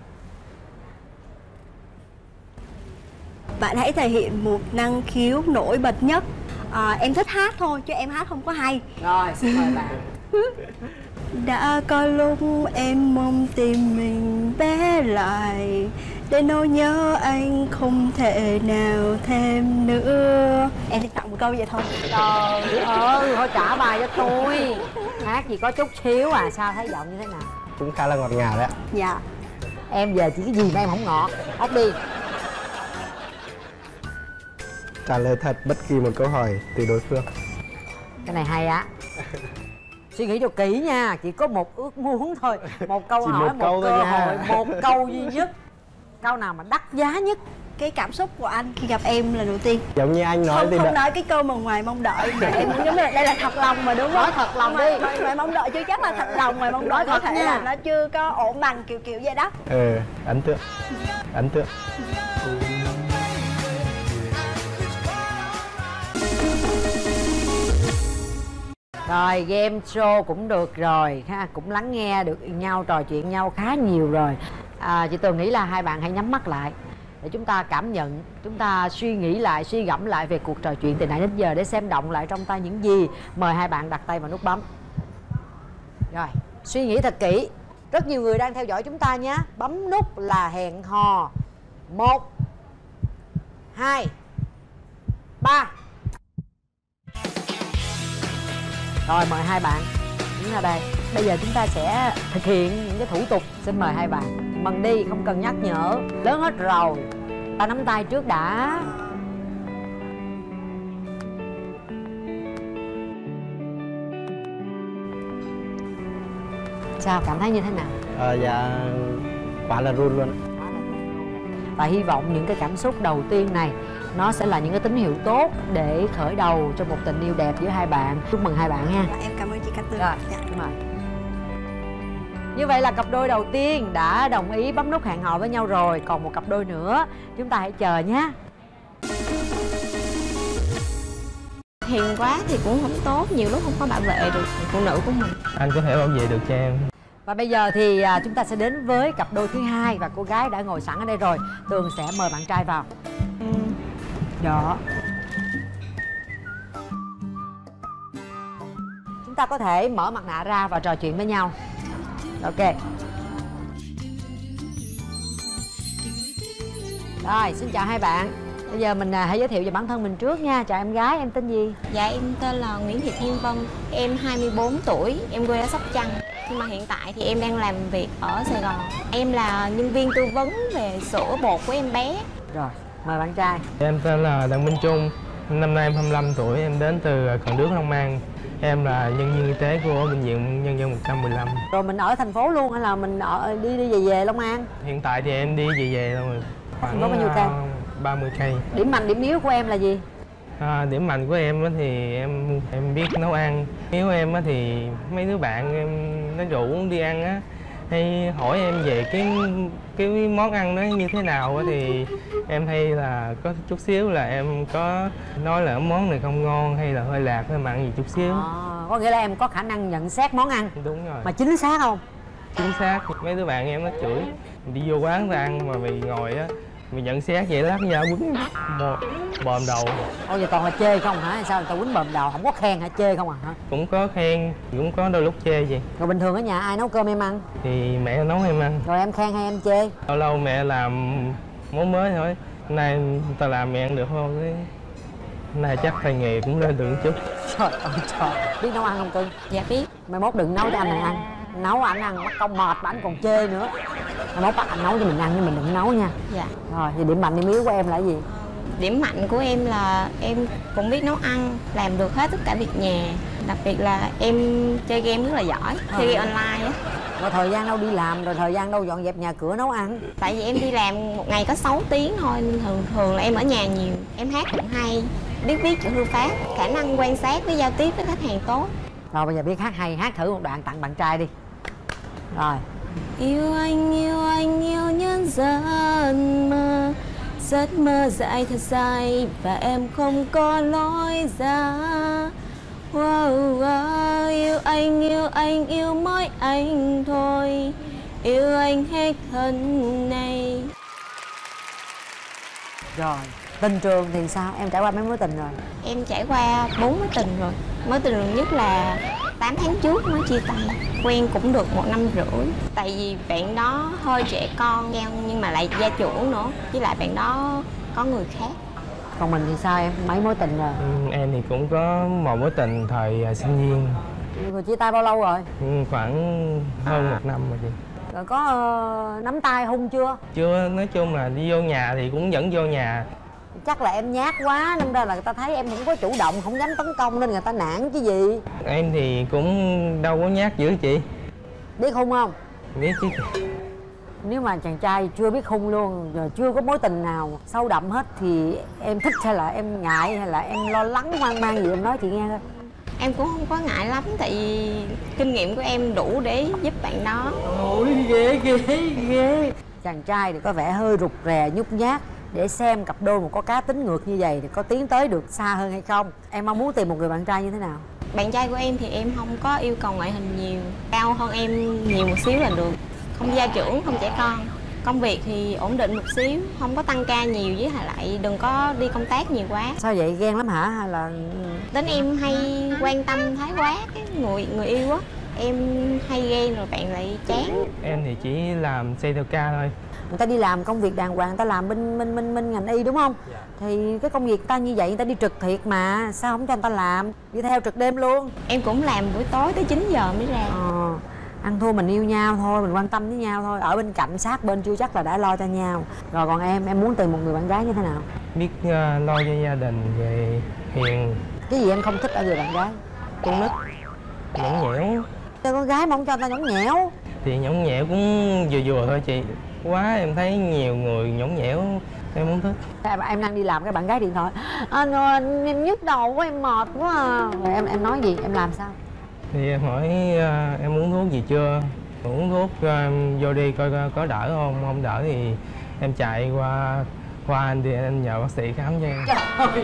Bạn hãy thể hiện một năng khiếu nổi bật nhất. Em thích hát thôi chứ em hát không có hay. Rồi, xin mời bạn. Đã có lúc em mong tim mình bé lại, để nỗi nhớ anh không thể nào thêm nữa. Em chỉ tặng một câu vậy thôi. Trời ơi, thôi trả bài cho tôi. Hát gì có chút xíu à, sao thấy giọng như thế nào? Cũng khá là ngọt ngào đấy ạ. Dạ. Em về chỉ cái gì mà em không ngọt. Hát đi. Trả lời thật bất kỳ một câu hỏi từ đối phương. Cái này hay á. Suy nghĩ cho kỹ nha, chỉ có một ước muốn thôi. Một câu hỏi, một cơ hội, một câu duy nhất. Câu nào mà đắt giá nhất? Cái cảm xúc của anh khi gặp em lần đầu tiên. Giống như anh nói không nói cái câu mà ngoài mong đợi. Em muốn giống như là đây là thật lòng mà, đúng không? Nói thật lòng đi. Ngoài mong đợi chứ chắc là thật lòng, ngoài mong đợi có thể là nó chưa có ổn bằng kiểu vậy đó. Ấn tượng. Ấn tượng. Rồi, game show cũng được rồi ha, cũng lắng nghe được nhau, trò chuyện nhau khá nhiều rồi. Chị Tường nghĩ là hai bạn hãy nhắm mắt lại để chúng ta cảm nhận, chúng ta suy nghĩ lại, suy gẫm lại về cuộc trò chuyện từ nãy đến giờ để xem động lại trong tay những gì. Mời hai bạn đặt tay vào nút bấm. Rồi, suy nghĩ thật kỹ. Rất nhiều người đang theo dõi chúng ta nhé. Bấm nút là hẹn hò. 1 2 3. Rồi, mời hai bạn đứng ra đây. Bây giờ chúng ta sẽ thực hiện những cái thủ tục. Xin mời hai bạn. Mần đi, không cần nhắc nhở. Lớn hết rồi. Ta nắm tay trước đã. Sao, cảm thấy như thế nào? Dạ, quá là run luôn. Và hy vọng những cái cảm xúc đầu tiên này nó sẽ là những cái tín hiệu tốt để khởi đầu cho một tình yêu đẹp giữa hai bạn. Chúc mừng hai bạn ha. Em cảm ơn chị Cát Tường. Rồi, cảm ơn. Như vậy là cặp đôi đầu tiên đã đồng ý bấm nút hẹn hò với nhau rồi. Còn một cặp đôi nữa, chúng ta hãy chờ nhé. Hiền quá thì cũng không tốt, nhiều lúc không có bảo vệ được phụ nữ của mình. Anh có thể bảo vệ được cho em. Và bây giờ thì chúng ta sẽ đến với cặp đôi thứ hai. Và cô gái đã ngồi sẵn ở đây rồi. Tường sẽ mời bạn trai vào. Đó. Chúng ta có thể mở mặt nạ ra và trò chuyện với nhau. Ok. Rồi, xin chào hai bạn. Bây giờ mình hãy giới thiệu về bản thân mình trước nha. Chào em gái, em tên gì? Dạ, em tên là Nguyễn Thị Thiên Vân. Em 24 tuổi, em quê ở Sóc Trăng. Nhưng mà hiện tại thì em đang làm việc ở Sài Gòn. Em là nhân viên tư vấn về sữa bột của em bé. Rồi, mời bạn trai. Em tên là Đặng Minh Trung. Năm nay em 25 tuổi, em đến từ Cần Đước, Long An. Em là nhân viên y tế của Bệnh viện Nhân dân 115. Rồi mình ở thành phố luôn hay là mình đi về Long An? Hiện tại thì em đi về rồi. Khoảng bao nhiêu cây? 30 cây. Điểm mạnh, điểm yếu của em là gì? Điểm mạnh của em thì em biết nấu ăn. Yếu em thì mấy đứa bạn em nó rủ đi ăn á, hay hỏi em về cái món ăn nó như thế nào thì em hay là có chút xíu là em có nói là món này không ngon hay là hơi lạc hơi mặn gì chút xíu. Có nghĩa là em có khả năng nhận xét món ăn. Đúng rồi. Mà chính xác không? Chính xác. Mấy đứa bạn em nó chửi đi vô quán ta ăn mà mày ngồi á mày nhận xét vậy lát ra quýnh bòm đầu. Ôi giờ toàn là chê không hả? Sao người ta quýnh bòm đầu, không có khen hả? Chê không à hả? Cũng có khen, cũng có đôi lúc chê gì. Rồi bình thường ở nhà ai nấu cơm em ăn? Thì mẹ nấu em ăn. Rồi em khen hay em chê? Lâu lâu mẹ làm món mới thôi. Hôm nay ta làm mẹ ăn được không? Hôm nay chắc thầy nghề cũng lên được chút. Trời ơi trời. Biết nấu ăn không cưng? Dạ biết. Mai mốt đừng nấu cho anh này ăn. Nấu anh ăn mất công mệt mà anh còn chê nữa. Mai mốt bắt anh nấu cho mình ăn nhưng mình đừng nấu nha. Dạ. Rồi thì điểm mạnh điểm yếu của em là cái gì? Điểm mạnh của em là em cũng biết nấu ăn, làm được hết tất cả việc nhà. Đặc biệt là em chơi game rất là giỏi, chơi game online á. Rồi thời gian đâu đi làm, rồi thời gian đâu dọn dẹp nhà cửa nấu ăn? Tại vì em đi làm một ngày có 6 tiếng thôi nên thường là em ở nhà nhiều. Em hát cũng hay, biết viết chữ thư pháp, khả năng quan sát với giao tiếp với khách hàng tốt. Rồi bây giờ biết hát hay, hát thử một đoạn tặng bạn trai đi. Rồi. Yêu anh nhân gian mơ, giấc mơ dài thật dài và em không có lối ra. Wow, wow, yêu mỗi anh thôi, yêu anh hết thân này. Rồi, tình trường thì sao? Em trải qua mấy mối tình rồi? Em trải qua 4 mối tình rồi. Mối tình gần nhất là 8 tháng trước mới chia tay. Quen cũng được 1 năm rưỡi. Tại vì bạn đó hơi trẻ con nhưng mà lại gia trưởng nữa. Với lại bạn đó có người khác. Còn mình thì sao em? Mấy mối tình rồi? Em thì cũng có một mối tình thời sinh viên. Rồi chia tay bao lâu rồi? Khoảng hơn 1 năm rồi chị. Rồi có nắm tay hung chưa? Chưa, nói chung là đi vô nhà thì cũng vẫn vô nhà. Chắc là em nhát quá nên ra là người ta thấy em không có chủ động, không dám tấn công nên người ta nản chứ gì. Em thì cũng đâu có nhát dữ chị. Biết hung không? Biết chứ. Nếu mà chàng trai chưa biết hung luôn, rồi chưa có mối tình nào sâu đậm hết thì em thích hay là em ngại hay là em lo lắng hoang mang gì em nói chị nghe thôi. Em cũng không có ngại lắm tại vì kinh nghiệm của em đủ để giúp bạn đó. Ôi ghê. Chàng trai thì có vẻ hơi rụt rè nhút nhát. Để xem cặp đôi mà có cá tính ngược như vậy thì có tiến tới được xa hơn hay không. Em mong muốn tìm một người bạn trai như thế nào? Bạn trai của em thì em không có yêu cầu ngoại hình nhiều, cao hơn em nhiều một xíu là được. Không gia trưởng, không trẻ con. Công việc thì ổn định một xíu, không có tăng ca nhiều với lại đừng có đi công tác nhiều quá. Sao vậy, ghen lắm hả hay là... Đến em hay quan tâm thái quá cái người yêu á. Em hay ghen rồi bạn lại chán. Em thì chỉ làm xây theo ca thôi. Người ta đi làm công việc đàng hoàng, người ta làm bên ngành y đúng không? Dạ. Thì cái công việc người ta như vậy, người ta đi trực thiệt mà sao không cho người ta làm, đi theo trực đêm luôn. Em cũng làm buổi tối tới 9 giờ mới ra. Ăn thua mình yêu nhau thôi, mình quan tâm với nhau thôi, ở bên cạnh sát bên chưa chắc là đã lo cho nhau. Rồi còn em muốn tìm một người bạn gái như thế nào? Biết lo cho gia đình, về hiền. Cái gì em không thích ở người bạn gái? Con nít, nhõng nhẽo. Cho con gái mà không cho người ta nhõng nhẽo. Thì nhõng nhẽo cũng vừa thôi chị. Quá em thấy nhiều người nhõng nhẽo em không thích. Em đang đi làm cái bạn gái điện thoại anh ơi em nhức đầu quá em mệt quá à. Rồi em nói gì, em làm sao? Thì em hỏi em uống thuốc gì chưa, uống thuốc vô đi coi có đỡ không đỡ thì em chạy qua anh thì anh nhờ bác sĩ khám cho em. Trời ơi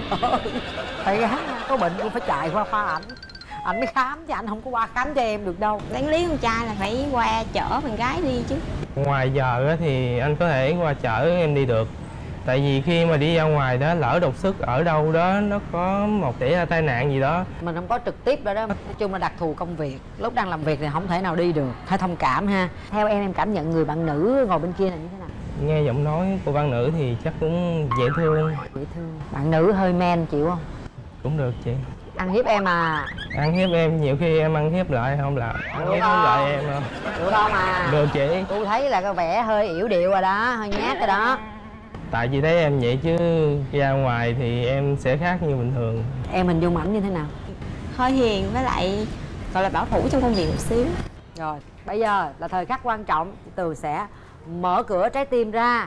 phải gán có bệnh cũng phải chạy qua khoa ảnh mới khám chứ anh không có qua khám cho em được đâu. Đáng lý con trai là phải qua chở bạn gái đi chứ. Ngoài giờ thì anh có thể qua chở em đi được. Tại vì khi mà đi ra ngoài đó lỡ đột xuất ở đâu đó nó có một xảy ra tai nạn gì đó. Mình không có trực tiếp đó. Nói chung là đặc thù công việc. Lúc đang làm việc thì không thể nào đi được. Phải thông cảm ha. Theo em cảm nhận người bạn nữ ngồi bên kia là như thế nào? Nghe giọng nói của bạn nữ thì chắc cũng dễ thương. Dễ thương. Bạn nữ hơi men chịu không? Cũng được chị. Ăn hiếp em à? Ăn hiếp em, nhiều khi em ăn hiếp lại không là ăn hiếp không lại em đâu. Được không à? Được chị. Tôi thấy là có vẻ hơi yểu điệu rồi đó, hơi nhát rồi đó. Tại chị thấy em vậy chứ ra ngoài thì em sẽ khác như bình thường. Em hình dung ảnh như thế nào? Hơi hiền với lại gọi là bảo thủ trong công việc một xíu. Rồi, bây giờ là thời khắc quan trọng. Từ sẽ mở cửa trái tim ra.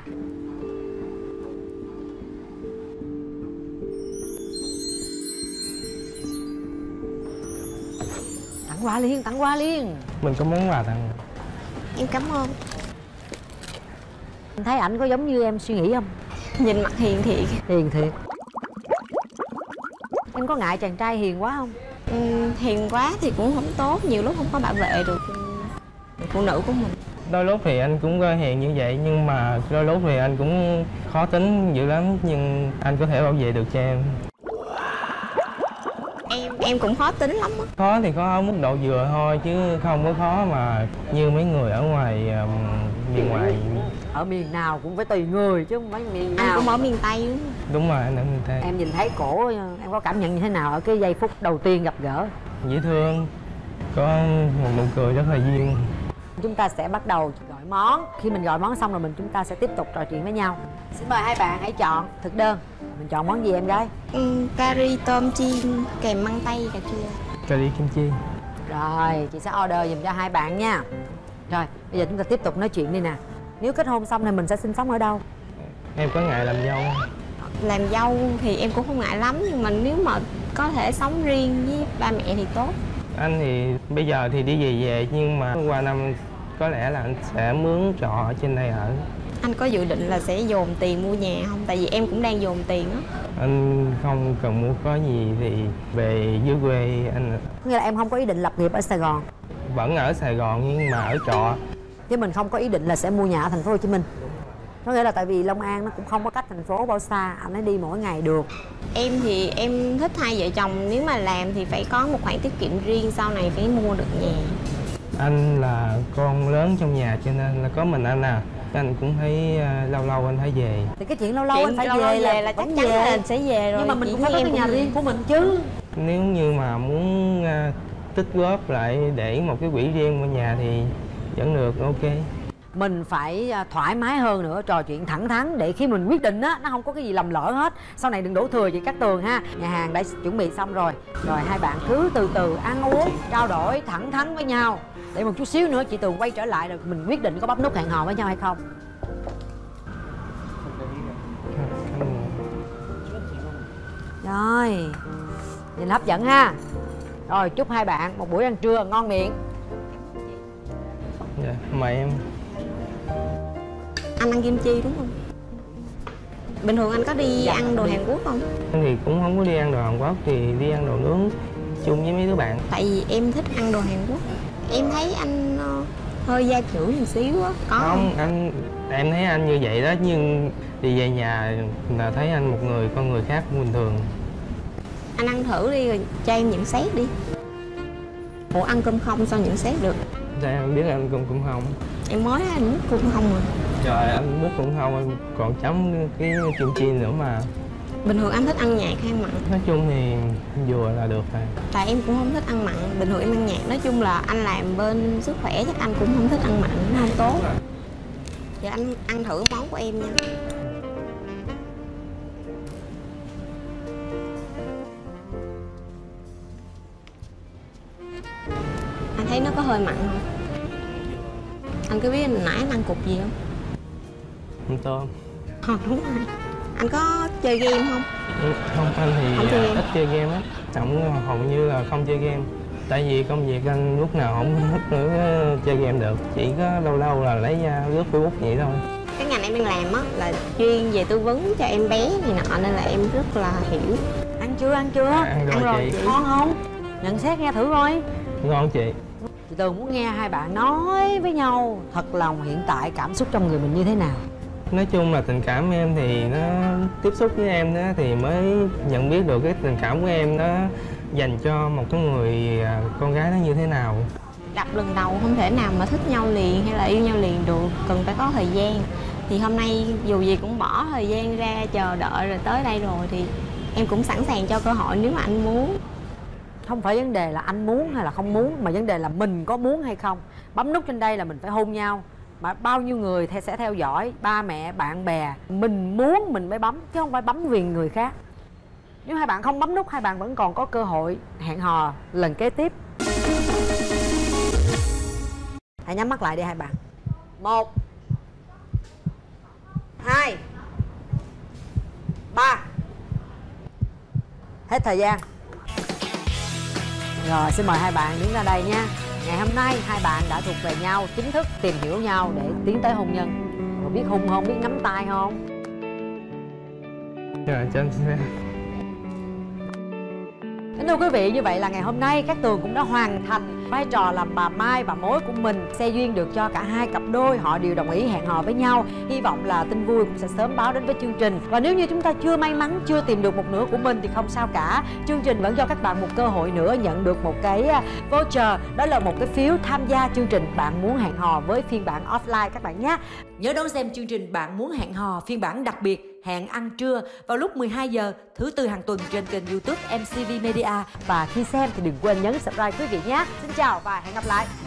Tặng quà liền. Mình có món quà tặng. Em cảm ơn. Anh thấy ảnh có giống như em suy nghĩ không? Nhìn mặt hiền thiệt. Hiền thiệt. Em có ngại chàng trai hiền quá không? Hiền quá thì cũng không tốt, nhiều lúc không có bảo vệ được phụ nữ của mình. Đôi lúc thì anh cũng hiền như vậy, nhưng mà đôi lúc thì anh cũng khó tính dữ lắm, nhưng anh có thể bảo vệ được cho em. Em cũng khó tính lắm á. Khó thì có ở mức độ vừa thôi, chứ không có khó mà như mấy người ở ngoài miền ngoài. Ở miền nào cũng phải tùy người chứ không phải miền nào. Anh cũng ở miền Tây. Đúng rồi, anh ở miền Tây. Em nhìn thấy cổ, em có cảm nhận như thế nào ở cái giây phút đầu tiên gặp gỡ? Dễ thương, có một nụ cười rất là duyên. Chúng ta sẽ bắt đầu gọi món. Khi mình gọi món xong rồi chúng ta sẽ tiếp tục trò chuyện với nhau. Xin mời hai bạn hãy chọn thực đơn. Mình chọn món gì em gái? Cà ri tôm chiên kèm măng tây cà chua. Cà ri kim chi. Rồi, chị sẽ order dùm cho hai bạn nha. Rồi, bây giờ chúng ta tiếp tục nói chuyện đi nè. Nếu kết hôn xong thì mình sẽ sinh sống ở đâu? Em có ngại làm dâu không? Làm dâu thì em cũng không ngại lắm, nhưng mà nếu mà có thể sống riêng với ba mẹ thì tốt. Anh thì bây giờ thì đi về, nhưng mà qua năm có lẽ là anh sẽ mướn trọ ở trên đây ở. Anh có dự định là sẽ dồn tiền mua nhà không? Tại vì em cũng đang dồn tiền á. Anh không cần mua có gì thì về dưới quê anh. Nghĩa là em không có ý định lập nghiệp ở Sài Gòn? Vẫn ở Sài Gòn nhưng mà ở trọ. Chứ mình không có ý định là sẽ mua nhà ở thành phố Hồ Chí Minh. Có nghĩa là tại vì Long An nó cũng không có cách thành phố bao xa, anh ấy đi mỗi ngày được. Em thì em thích hai vợ chồng, nếu mà làm thì phải có một khoản tiết kiệm riêng, sau này phải mua được nhà. Anh là con lớn trong nhà cho nên là có mình anh à. Anh cũng thấy lâu lâu anh phải về. Thì cái chuyện lâu lâu anh phải về là chắc chắn là anh sẽ về rồi. Nhưng mà mình cũng phải có cái nhà riêng của mình chứ. Nếu như mà muốn tích góp lại để một cái quỹ riêng của nhà thì vẫn được, ok. Mình phải thoải mái hơn nữa, trò chuyện thẳng thắn để khi mình quyết định á, nó không có cái gì lầm lỡ hết. Sau này đừng đổ thừa chị Cát Tường ha. Nhà hàng đã chuẩn bị xong rồi. Rồi hai bạn cứ từ từ ăn uống, trao đổi thẳng thắn với nhau. Để một chút xíu nữa chị Tường quay trở lại rồi mình quyết định có bấm nút hẹn hò với nhau hay không. Rồi, nhìn hấp dẫn ha. Rồi chúc hai bạn một buổi ăn trưa ngon miệng. Dạ, mời em. Anh ăn kim chi đúng không? Bình thường anh có đi ăn đồ Hàn Quốc không? Anh thì cũng không có đi ăn đồ Hàn Quốc, thì đi ăn đồ nướng chung với mấy đứa bạn. Tại vì em thích ăn đồ Hàn Quốc. Em thấy anh hơi gia trưởng một xíu á. Có không? Em thấy anh như vậy đó, nhưng đi về nhà là thấy anh một người con người khác bình thường. Anh ăn thử đi rồi cho em nhận xét đi. Ủa ăn cơm không sao nhận xét được? Dạ em biết anh cơm cũng không. Em mới anh múc cơm không rồi. Trời, anh múc cũng không, em còn chấm cái kim chi nữa mà. Bình thường anh thích ăn nhạt hay ăn mặn? Nói chung thì vừa là được rồi. Tại em cũng không thích ăn mặn, bình thường em ăn nhạt. Nói chung là anh làm bên sức khỏe chắc anh cũng không thích ăn mặn, nó không tốt. Giờ anh ăn thử món của em nha. Anh thấy nó có hơi mặn không? Anh có biết anh nãy anh ăn cục gì không? Ăn tôm. Đúng rồi. Anh có chơi game không? Không, anh thì không chơi ít chơi game á. Không, hầu như là không chơi game. Tại vì công việc anh lúc nào không thích nữa chơi game được. Chỉ có lâu lâu là lấy ra lướt Facebook vậy thôi. Cái ngành em đang làm á là chuyên về tư vấn cho em bé này nọ, nên là em rất là hiểu. Ăn chưa? Ăn rồi chị. Ngon không? Nhận xét nghe thử coi. Ngon chị. Chị Tường muốn nghe hai bạn nói với nhau thật lòng hiện tại cảm xúc trong người mình như thế nào. Nói chung là tình cảm em thì nó tiếp xúc với em đó thì mới nhận biết được cái tình cảm của em nó dành cho một cái người con gái nó như thế nào. Gặp lần đầu không thể nào mà thích nhau liền hay là yêu nhau liền được, cần phải có thời gian. Thì hôm nay dù gì cũng bỏ thời gian ra chờ đợi rồi tới đây rồi thì em cũng sẵn sàng cho cơ hội nếu mà anh muốn. Không phải vấn đề là anh muốn hay là không muốn, mà vấn đề là mình có muốn hay không. Bấm nút trên đây là mình phải hôn nhau. Mà bao nhiêu người sẽ theo dõi, ba mẹ, bạn bè. Mình muốn mình mới bấm, chứ không phải bấm vì người khác. Nếu hai bạn không bấm nút, hai bạn vẫn còn có cơ hội hẹn hò lần kế tiếp. Hãy nhắm mắt lại đi hai bạn. 1 2 3. Hết thời gian. Rồi xin mời hai bạn đứng ra đây nha. Ngày hôm nay hai bạn đã thuộc về nhau, chính thức tìm hiểu nhau để tiến tới hôn nhân. Rồi biết hôn không, biết nắm tay không? Dạ, cho anh xem. Thưa quý vị, như vậy là ngày hôm nay Cát Tường cũng đã hoàn thành vai trò làm bà Mai, bà mối của mình. Xe duyên được cho cả hai cặp đôi, họ đều đồng ý hẹn hò với nhau. Hy vọng là tin vui cũng sẽ sớm báo đến với chương trình. Và nếu như chúng ta chưa may mắn, chưa tìm được một nửa của mình thì không sao cả. Chương trình vẫn cho các bạn một cơ hội nữa nhận được một cái voucher. Đó là một cái phiếu tham gia chương trình Bạn Muốn Hẹn Hò với phiên bản offline các bạn nhé. Nhớ đón xem chương trình Bạn Muốn Hẹn Hò phiên bản đặc biệt Hẹn Ăn Trưa vào lúc 12 giờ thứ Tư hàng tuần trên kênh YouTube MCV Media. Và khi xem thì đừng quên nhấn subscribe quý vị nhé. Xin chào và hẹn gặp lại.